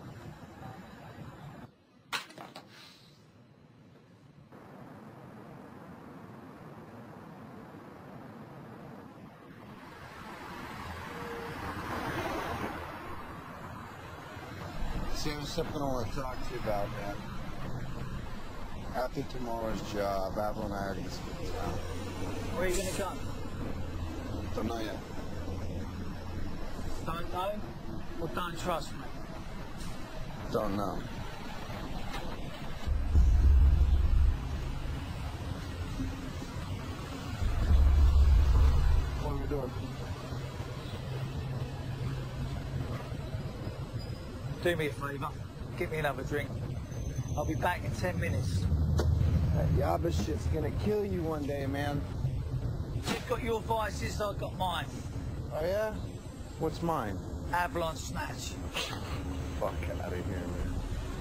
See, there's something I want to talk to you about, man. After tomorrow's job, Avalon and I are going to skip town. Where are you going to go? Don't know yet. Don't know? Or don't trust me? Don't know. What are we doing? Do me a favour. Get me another drink. I'll be back in 10 minutes. That Yaba shit's gonna kill you one day, man. You've got your vices, I've got mine. Oh, yeah? What's mine? Avalon Snatch. Fuck out of here, man.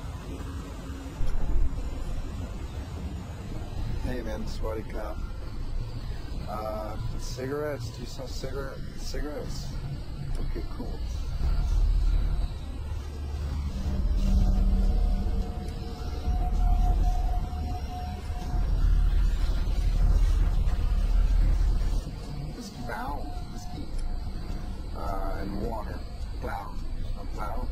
Hey, man, Smarty Cop. Cigarettes? Do you sell cigarettes? Okay, cool. Whiskey. And water. Plow. A plow.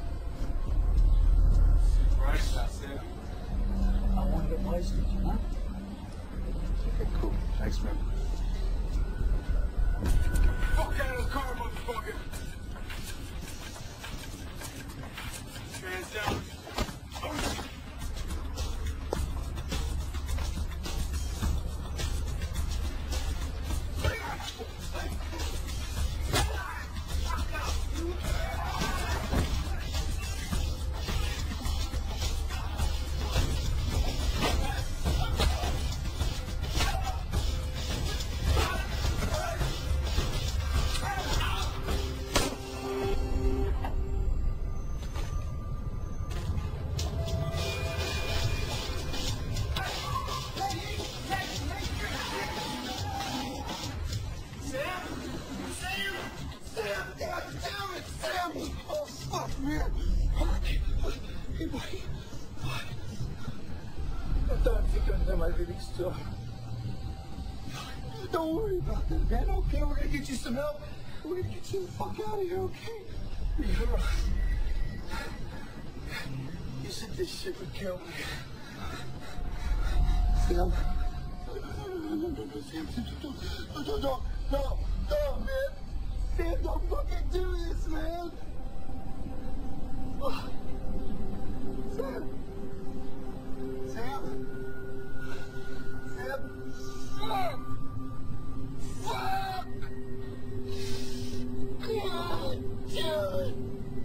Right, that's it. I want to get wasted, you know? Okay, cool. Thanks, man. Fuck out of the car, motherfucker! Hey, boy. I thought I'd take under my living store. Don't worry about that, man. Okay, we're gonna get you some help. We're gonna get you the fuck out of here, okay? You said this shit would kill me. Sam? No, Sam. No, man. Sam, don't fucking do this, man. Oh. Sam. Sam. Fuck! Fuck! God damn it!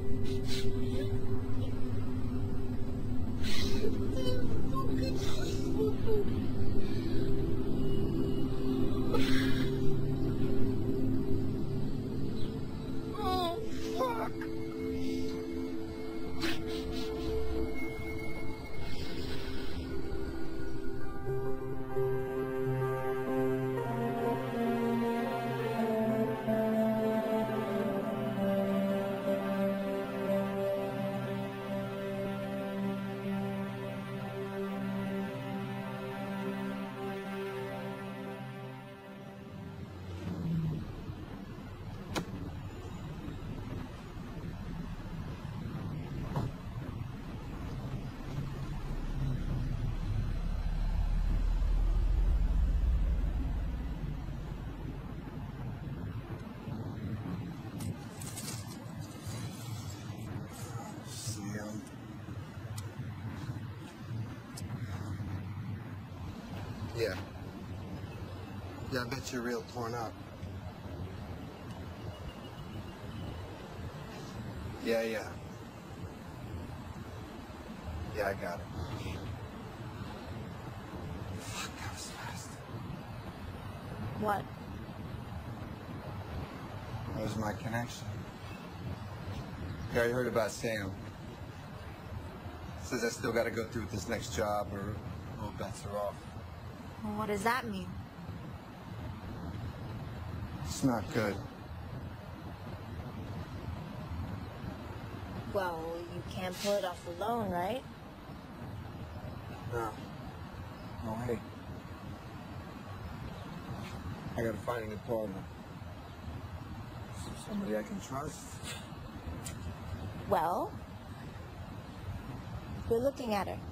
Oh, fuck! Yeah. Yeah, I bet you're real torn up. Yeah. Yeah, I got it. Fuck, that was fast. What? That was my connection. Yeah, I heard about Sam. Says I still gotta go through with this next job or all bets are off. Well, what does that mean? It's not good. Well, you can't pull it off alone, right? No. No way. I gotta find a new partner. Somebody I can trust. Well, we're looking at her.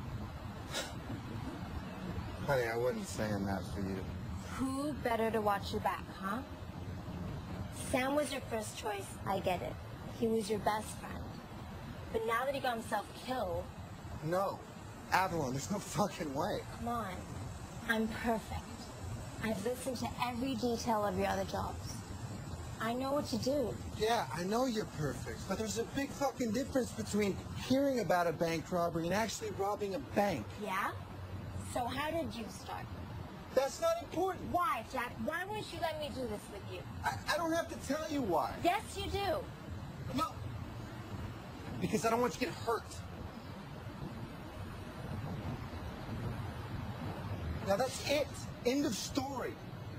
Honey, I wasn't saying that for you. Who better to watch your back, huh? Sam was your first choice, I get it. He was your best friend. But now that he got himself killed... No. Avalon, there's no fucking way. Come on. I'm perfect. I've listened to every detail of your other jobs. I know what to do. Yeah, I know you're perfect, but there's a big fucking difference between hearing about a bank robbery and actually robbing a bank. Yeah? So how did you start? That's not important. Why, Jack? Why wouldn't you let me do this with you? I don't have to tell you why. Yes, you do. No. Because I don't want you to get hurt. Now that's it. End of story.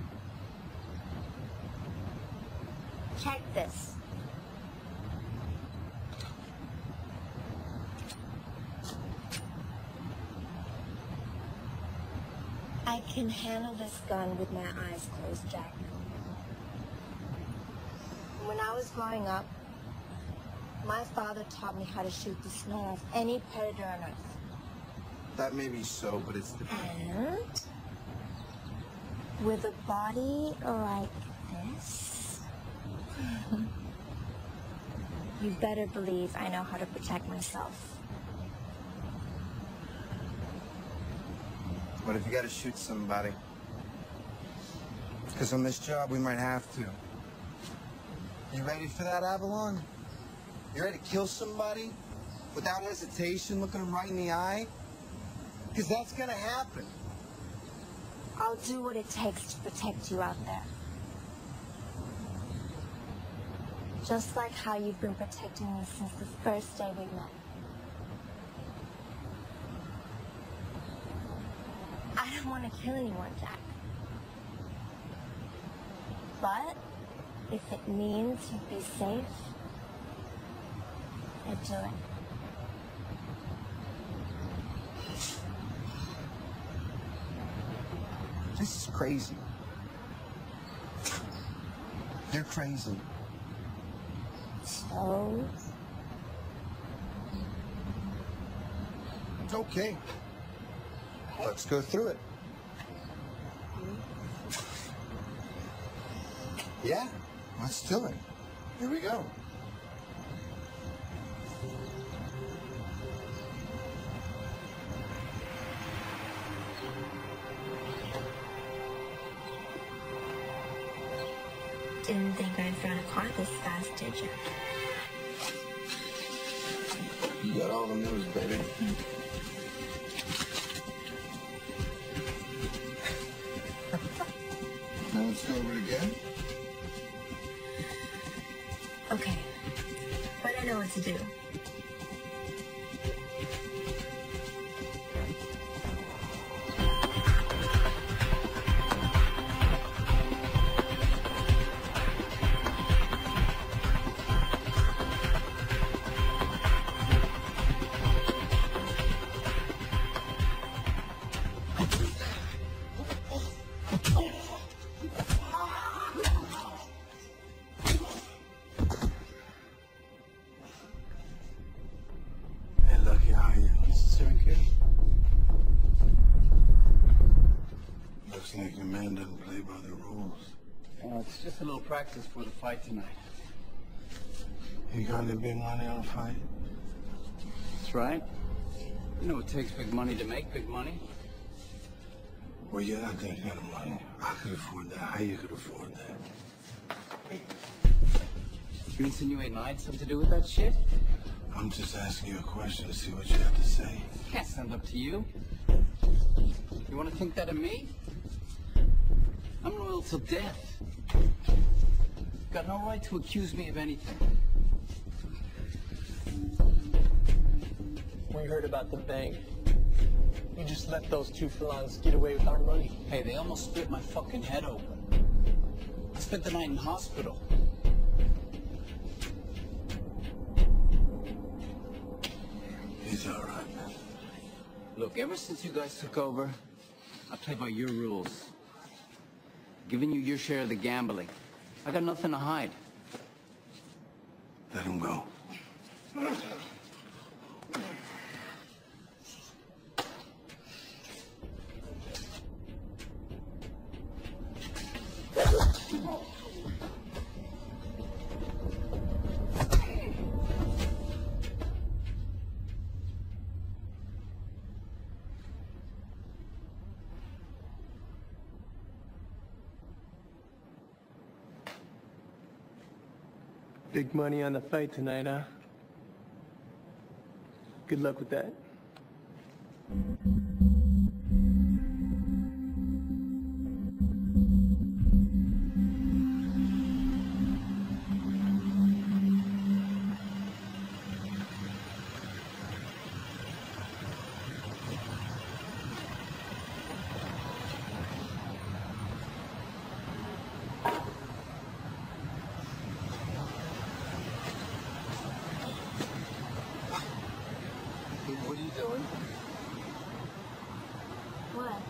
Check this. I can handle this gun with my eyes closed, Jack. When I was growing up, my father taught me how to shoot the snow off any predator on Earth. That may be so, but it's the... And with a body like this, you better believe I know how to protect myself. What if you gotta shoot somebody? Because on this job, we might have to. You ready for that, Avalon? You ready to kill somebody without hesitation, looking them right in the eye? Because that's gonna happen. I'll do what it takes to protect you out there. Just like how you've been protecting me since the first day we met. I don't want to kill anyone, Jack. But if it means you'd be safe, I'd do it. This is crazy. You're crazy. So? It's okay. Let's go through it. Yeah, let's do it. Here we go. Didn't think I'd run a car this fast, did you? You got all the moves, baby. Now let's go over it again. Okay. But I know what to do. Looks like your man doesn't play by the rules. It's just a little practice for the fight tonight. You got any big money on the fight? That's right. You know it takes big money to make big money. Well, you got that kind of money. I could afford that. How you could afford that? You insinuating I had something to do with that shit? I'm just asking you a question to see what you have to say. Can't stand up to you. You want to think that of me? I'm loyal till death. Got no right to accuse me of anything. We heard about the bank. You just let those two felons get away with our money. Hey, they almost split my fucking head open. I spent the night in hospital. He's all right, man. Look, ever since you guys took over, I play by your rules. Giving you your share of the gambling. I got nothing to hide. Let him go. Big money on the fight tonight, huh? Good luck with that. What are you doing? What?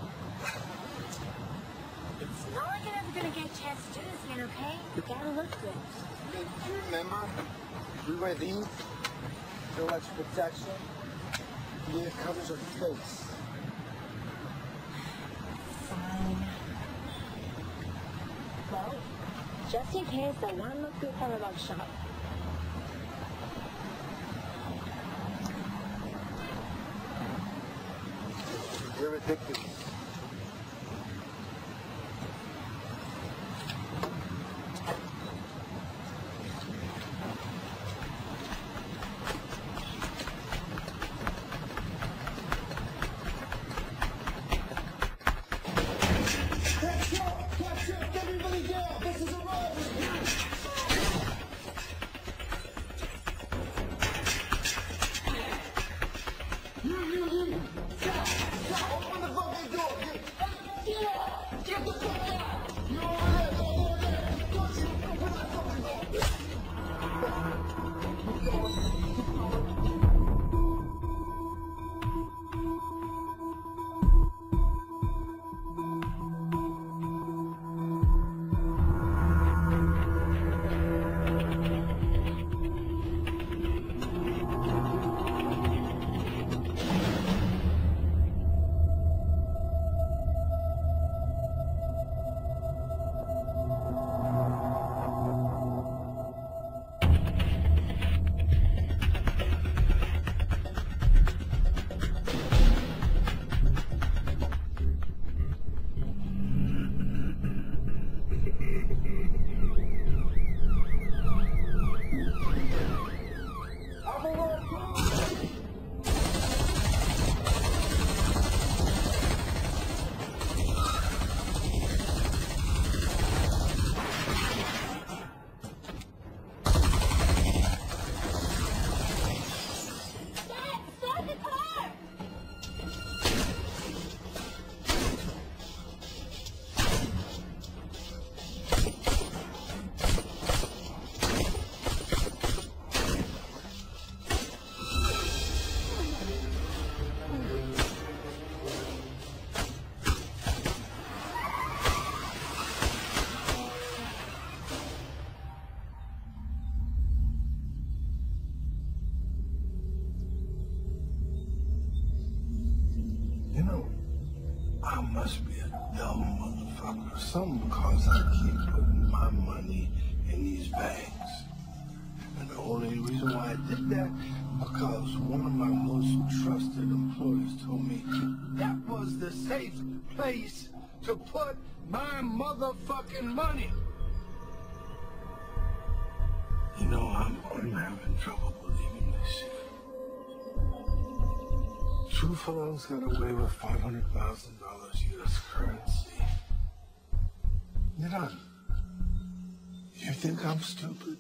It's not like I'm ever gonna get a chance to do this again, okay? You gotta look good. Hey, do you remember? We wear these. No extra protection. Yeah, it covers our face. Fine. Well, just in case, I want to look good for a shop. You're ridiculous. must be a dumb motherfucker. Some because I keep putting my money in these banks. And the only reason why I did that, because one of my most trusted employees told me that was the safe place to put my motherfucking money. You know, I'm having trouble believing this shit. Two fellows got away with $500,000 U.S. currency. You know, you think I'm stupid?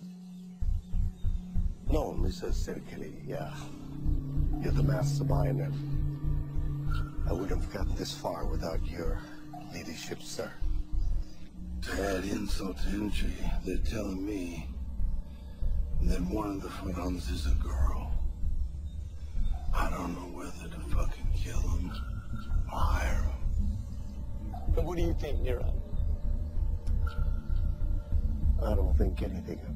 No, Mr. Serkeli, yeah. You're the mastermind, and I wouldn't have gotten this far without your leadership, sir. To add insult to injury, they're telling me that one of the Furlongs is a girl. I don't know whether to fucking kill him or hire him. And what do you think, Nira? I don't think anything of it.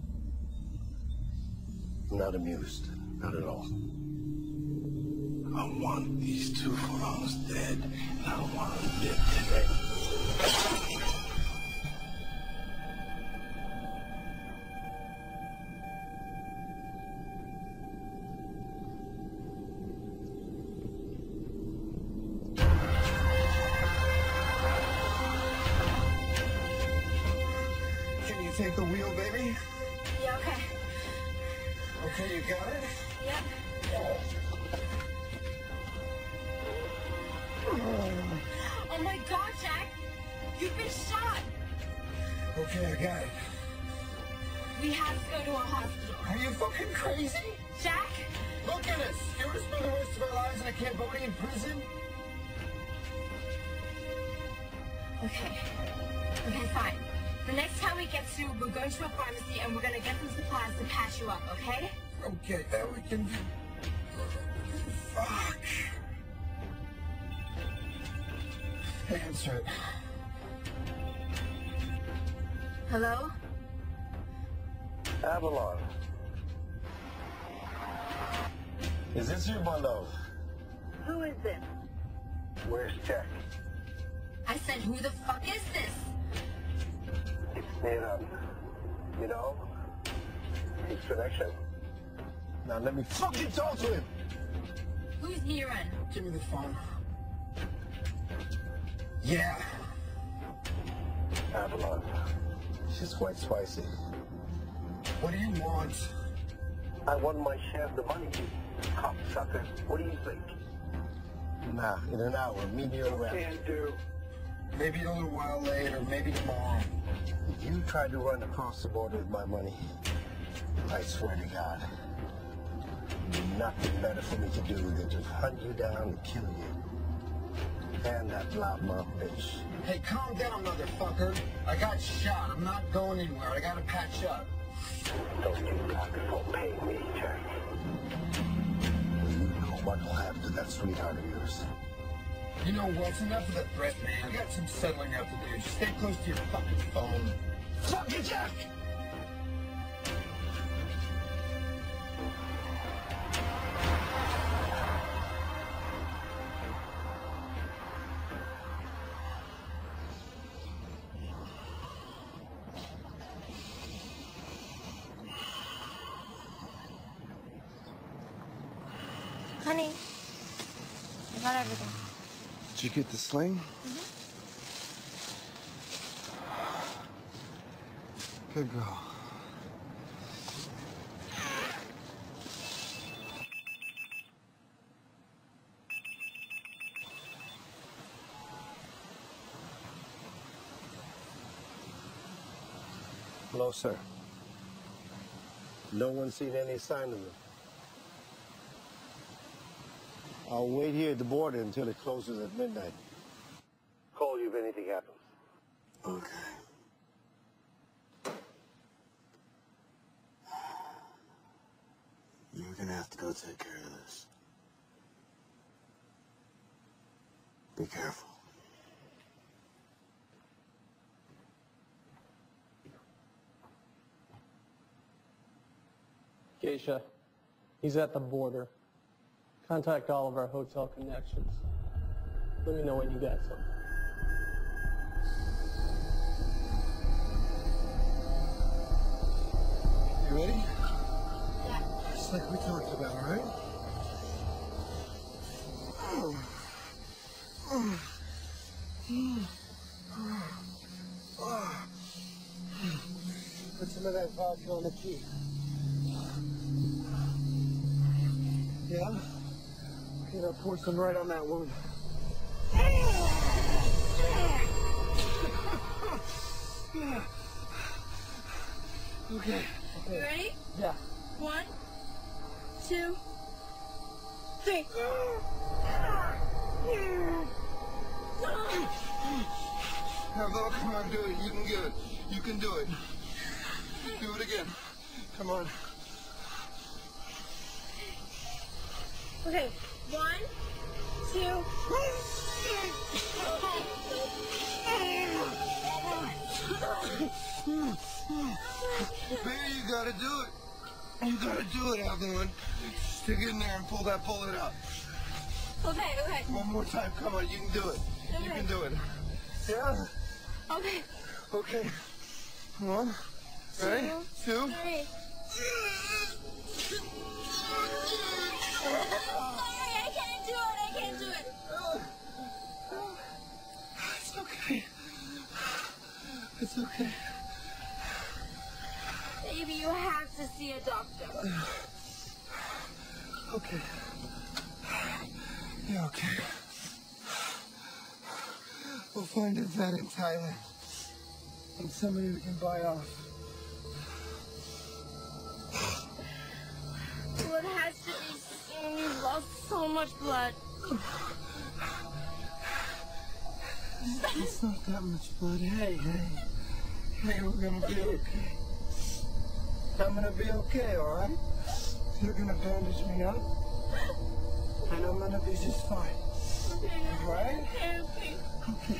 I'm not amused. Not at all. I want these two Furlongs dead, and I want them dead today. Can you take the wheel, baby? Yeah, okay. Okay, you got it? Yep. Oh my God, Jack! You've been shot! Okay, I got it. We have to go to a hospital. Are you fucking crazy? Jack? Look at us! You want to spend the rest of our lives in a Cambodian prison? Okay. Okay, fine. The next time we get to, we're going to a pharmacy and we're gonna get some supplies to patch you up, okay? Okay, that we can do. Fuck. Answer it. Hello? Avalon. Is this you, my love? Who is this? Where's Jack? I said, who the fuck is this? It's Nira. You know? His connection. Now let me fucking talk to him! Who's Niran? Give me the phone. Yeah. Avalon. She's quite spicy. What do you want? I want my share of the money, cocksucker. What do you think? Nah, in an hour, meet me around. Can't do. Maybe a little while later, maybe tomorrow. If you try to run across the border with my money, I swear to God, nothing better for me to do than to hunt you down and kill you. And that loudmouth bitch. Hey, calm down, motherfucker. I got shot. I'm not going anywhere. I gotta patch up. Don't you won't pay me, Jack. You know what will happen to that sweetheart of yours. You know what's enough of the threat, man. I got some settling out to do. Just stay close to your fucking phone. Fuck you, Jack! Honey, I got everything. Did you get the sling? Good girl. No, sir. No one's seen any sign of him. I'll wait here at the border until it closes at midnight. Call you if anything happens. Okay. You're gonna have to go take care of this. Be careful. Geisha, he's at the border. Contact all of our hotel connections. Let me know when you got some. You ready? Yeah. Just like we talked about, all right? Put some of that vodka on the key. Yeah? Okay, now pour some right on that wound. Okay. You ready? Yeah. 1, 2, 3. Now, though, come on, do it. You can do it. You can do it. Do it again. Come on. Okay, 1, 2. Baby, you gotta do it. You gotta do it, Evelyn. Stick it in there and pull that bullet out. Okay, okay. One more time. Come on, you can do it. You can do it. Yeah? Okay. Okay. Come on. Ready? 2. 3. Sorry, I can't do it. I can't do it. It's okay. It's okay. Baby, you have to see a doctor. Okay. Yeah, okay. We'll find a vet in Thailand. And somebody we can buy off. Well, it has to be soon. You've lost so much blood. It's not that much blood. Hey, we're gonna be okay. I'm gonna be okay, alright? You're gonna bandage me up, and I'm gonna be just fine. Alright? Okay. Okay.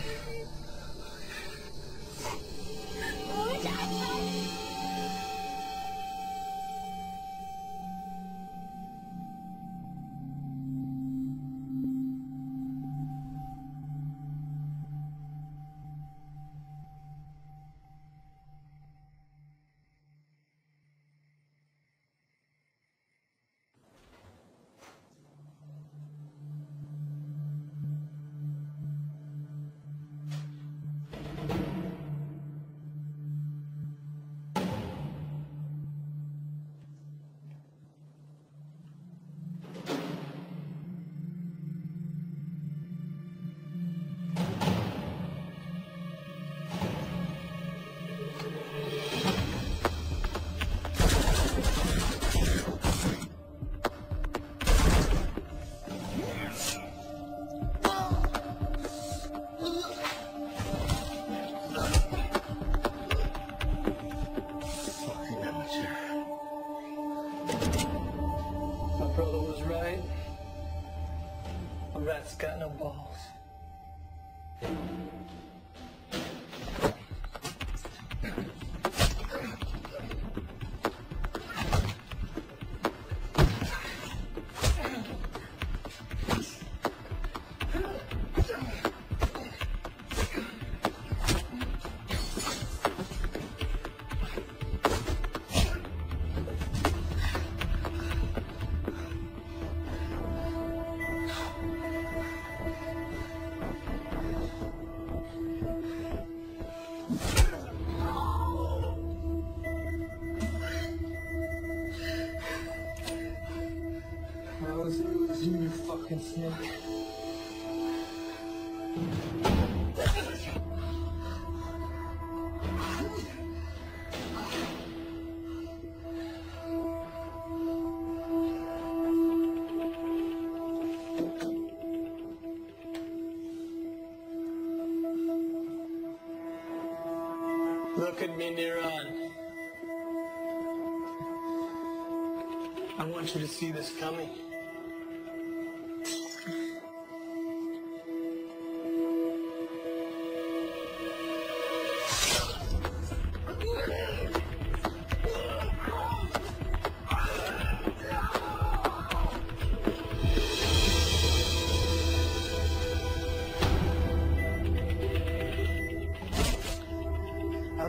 My brother was right. A rat's got no balls. I was losing your fucking snake. Look at me, Niran. I want you to see this coming.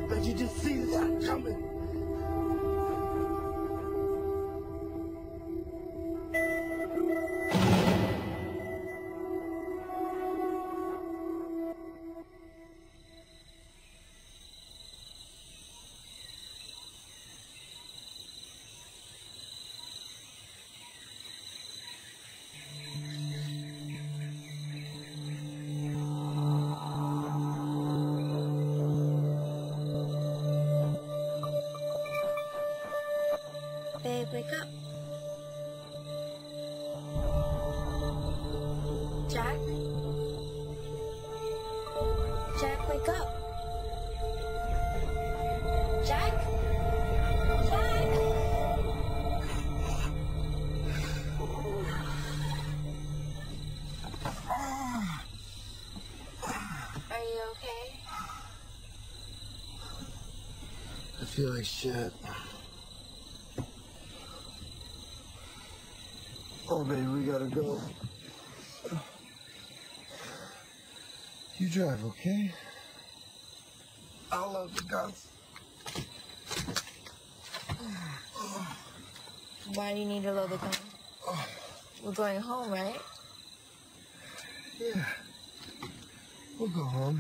bet you just see that coming. Babe, wake up. Jack? Jack, wake up. Jack? Jack? Are you okay? I feel like shit. Oh, baby, we gotta go. You drive, okay? I'll load the guns. Why do you need to load the gun? We're going home, right? Yeah. We'll go home.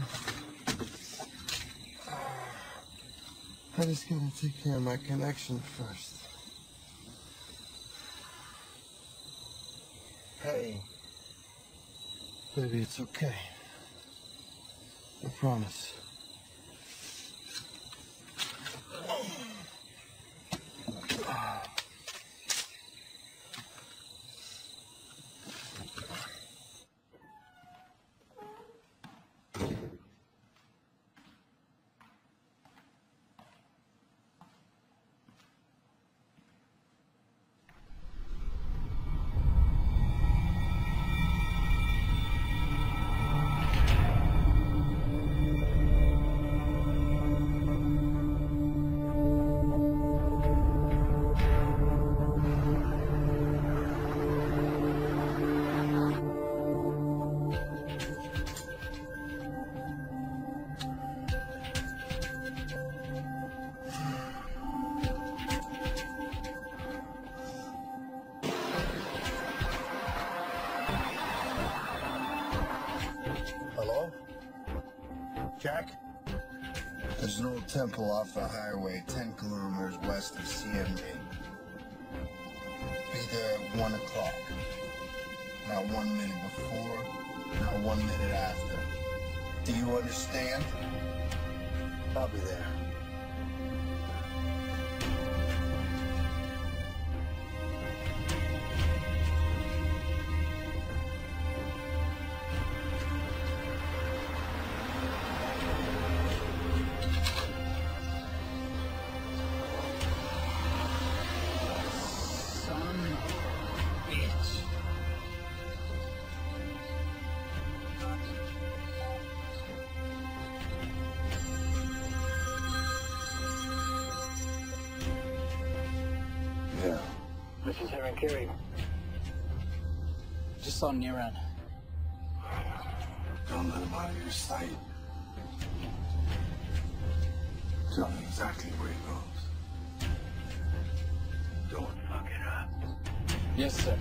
I just gotta take care of my connection first. Hey. Baby, it's okay. I promise. Jack? There's an old temple off the highway, 10 kilometers west of CMA. Be there at 1 o'clock. Not 1 minute before, not 1 minute after. Do you understand? I'll be there. Yeah. This is Aaron Carey. Just saw Niran. Don't let him out of your sight. Tell me exactly where he goes. Don't fuck it up. Yes, sir.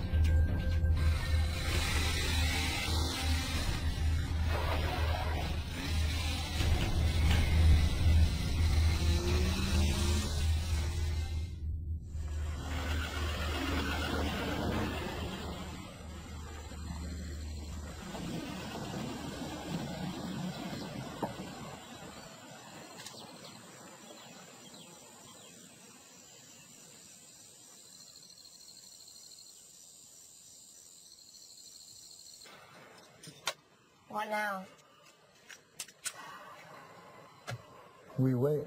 What now? We wait.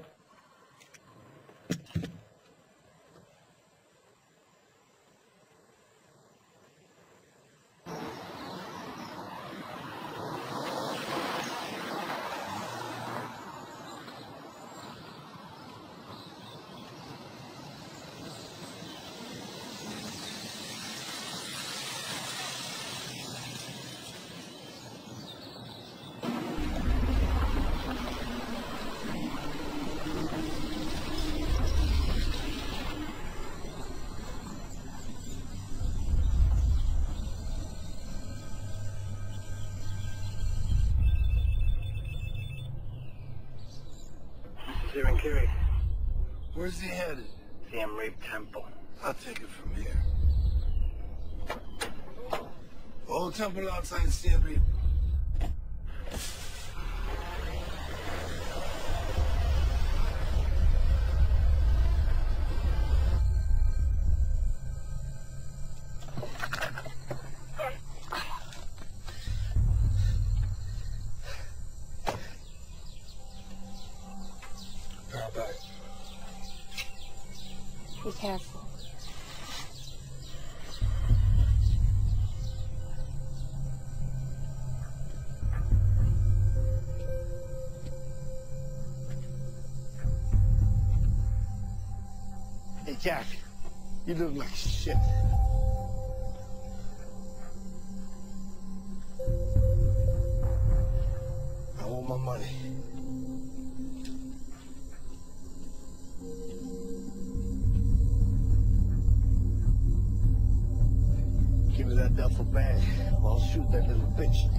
here in Kerry. Where's he headed? Siem Reap Temple. I'll take it from here. Old temple outside Siem Reap. Be careful. Hey, Jack, you look like shit. I want my money. Give me that duffel bag, or I'll shoot that little bitch.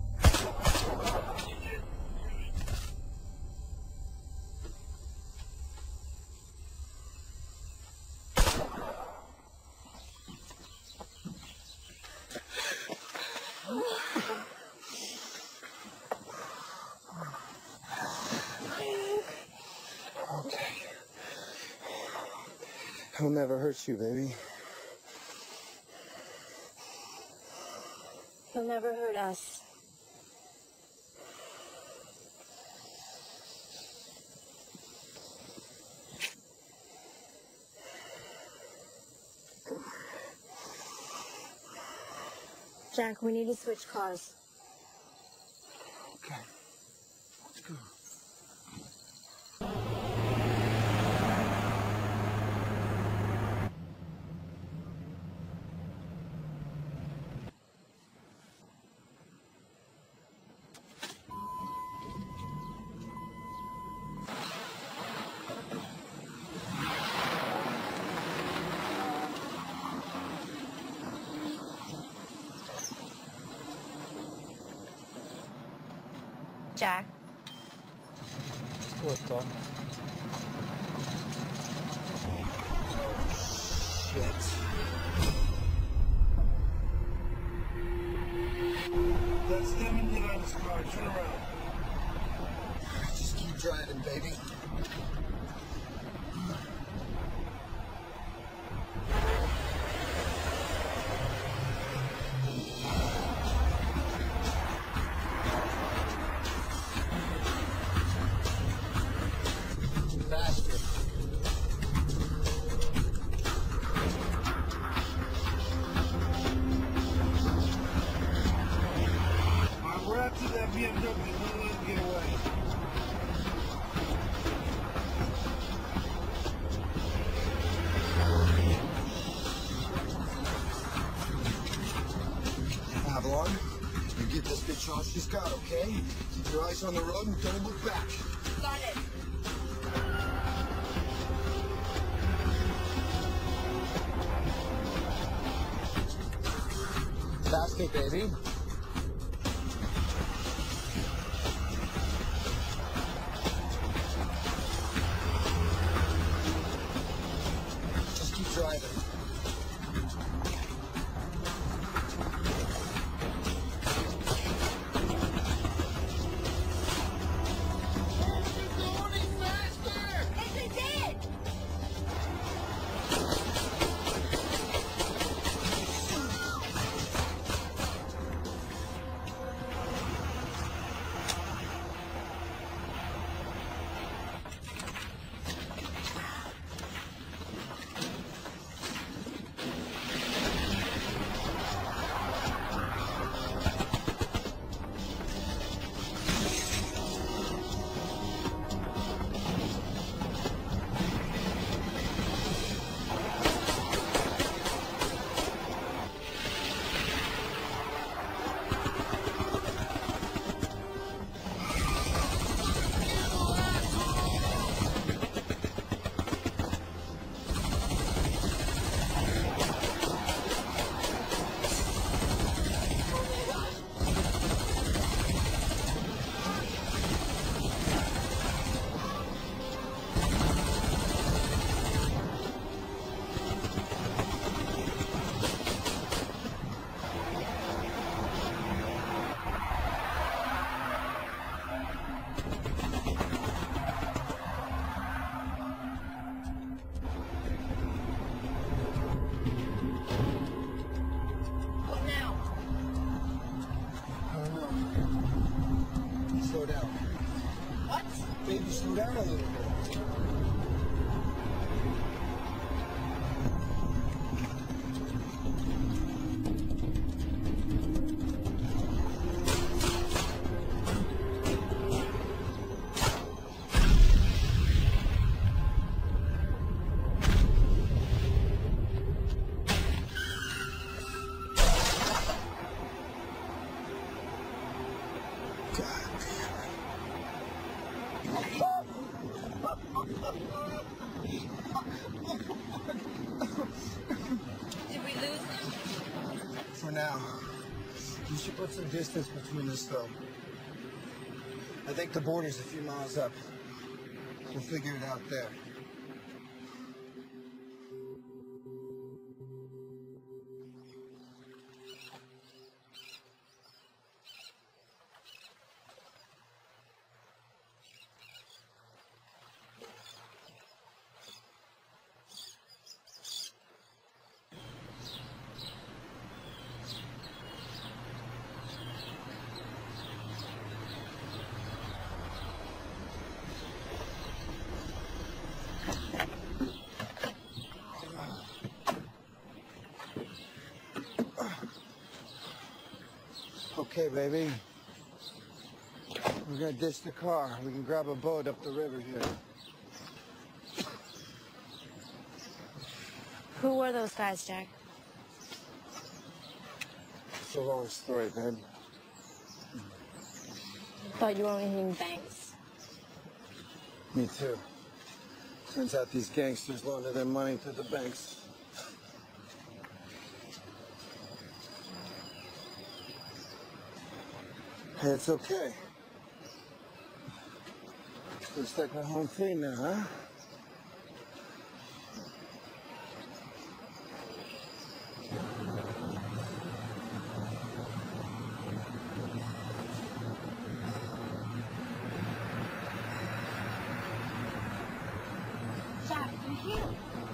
Okay. I'll never hurt you, baby. He'll never hurt us. Jack, we need to switch cars. Okay. Let's go. Jack. What's on? Shit. That's them in the other car. Turn around. Just keep driving, baby. We're out to that BMW. Don't let him get away. Avalon, you get this bitch all she's got, okay? Keep your eyes on the road and don't look back. Got it. Basket, baby. Just keep driving. Baby, slow down a little bit. Did we lose him? For now. You should put some distance between us, though. I think the border's a few miles up. We'll figure it out there. Okay, baby. We're gonna ditch the car. We can grab a boat up the river here. Who were those guys, Jack? It's a long story, babe. I thought you were only hitting banks. Me too. Turns out these gangsters launder their money to the banks. Hey, it's okay. Looks like we're home free now, huh? Jack, you're here.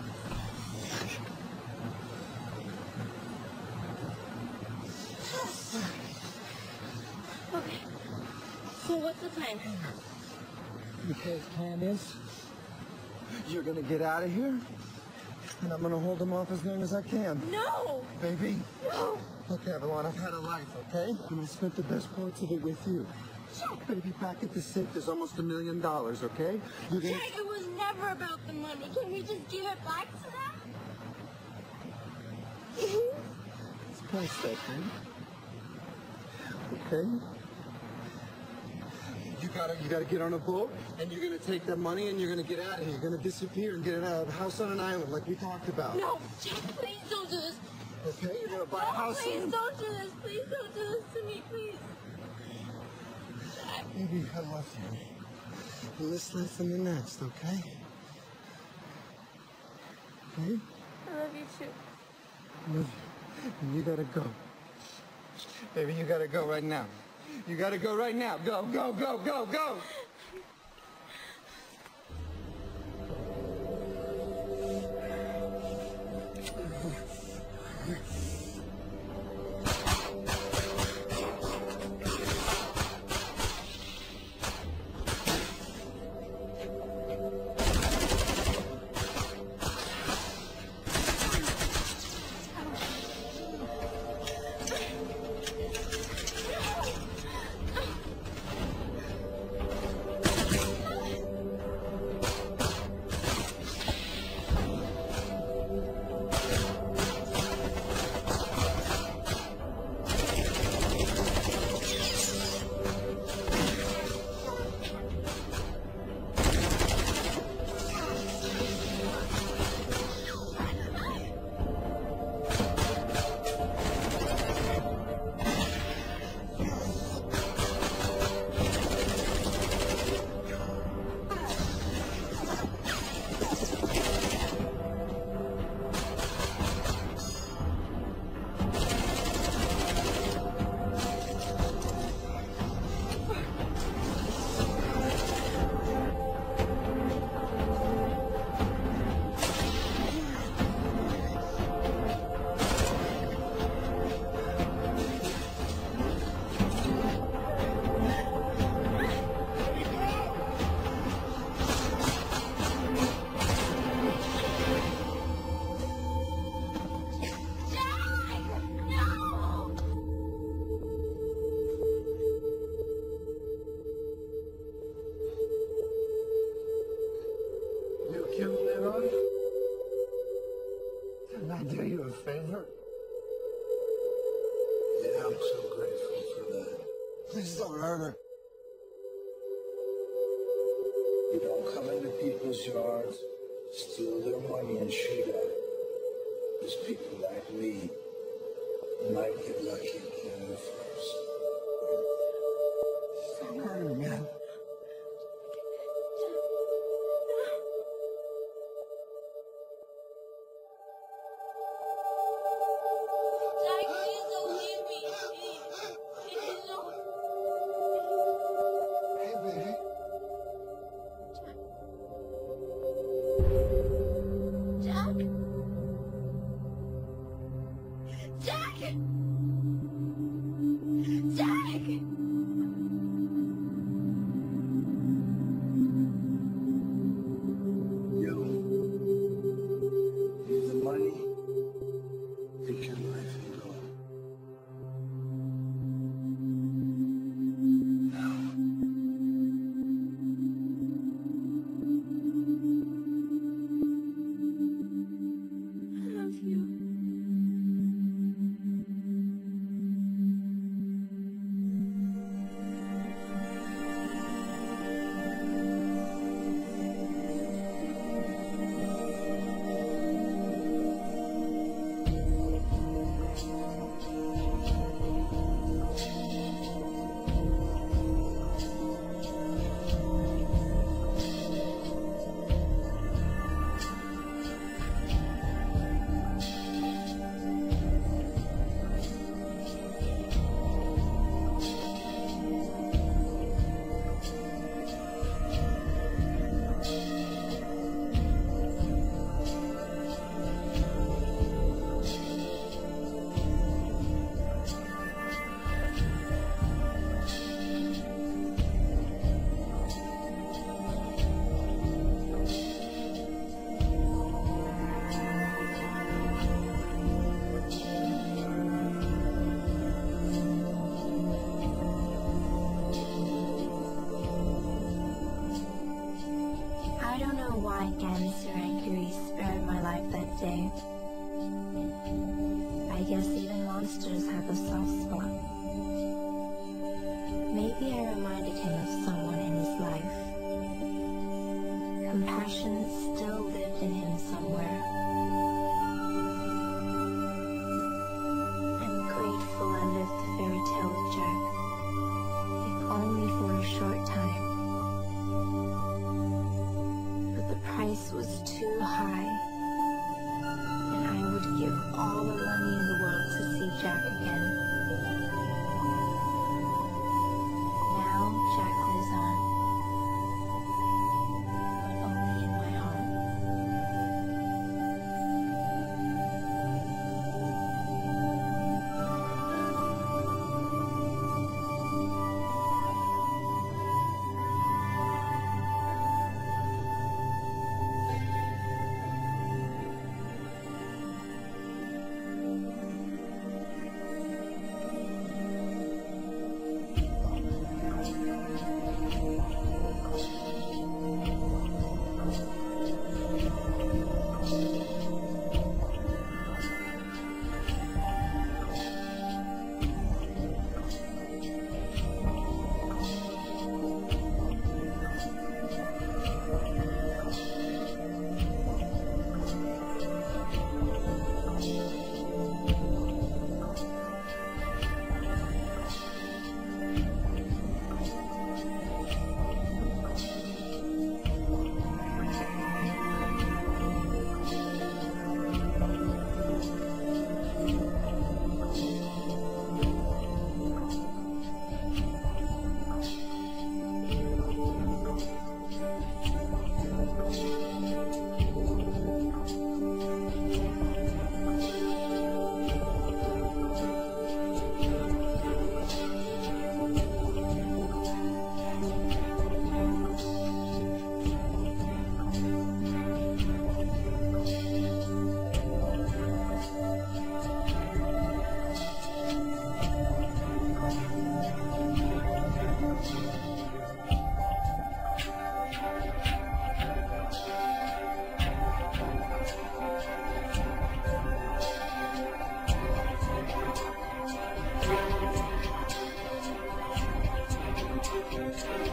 Okay. So what's the plan? Okay, the plan is, you're gonna get out of here, and I'm gonna hold them off as long as I can. No! Baby? No! Look, Avalon, I've had a life, okay? And I spent the best parts of it with you. Baby, back at the safe, there's almost $1 million, okay? You're gonna... Jack, it was never about the money. Can we just give it back to them? It's past that, baby. Okay? You gotta get on a boat, and you're gonna take that money, and you're gonna get out of here. You're gonna disappear and get it out of a house on an island, like we talked about. No, Jack, please don't do this. Okay, you're gonna buy a house. Please don't do this. Please don't do this to me, please. Jack. Baby, I love you. And this life and the next, okay? Okay? I love you too. I love you. And you gotta go. Baby, you gotta go right now. You gotta go right now. Go, go, go, go, go! This is unheard of. You don't come into people's yards, steal their money, and shoot at it. There's people like me who might get lucky and kill you first. It's unheard of, man. Why Ganserangiri spared my life that day. I guess even monsters have a soft spot. Maybe I reminded him of someone in his life. Compassion still lived in him somewhere. I'm grateful I lived the fairy tale with Jack, if only for a short time. Price was too high, and I would give all the money in the world to see Jack again. Thank you.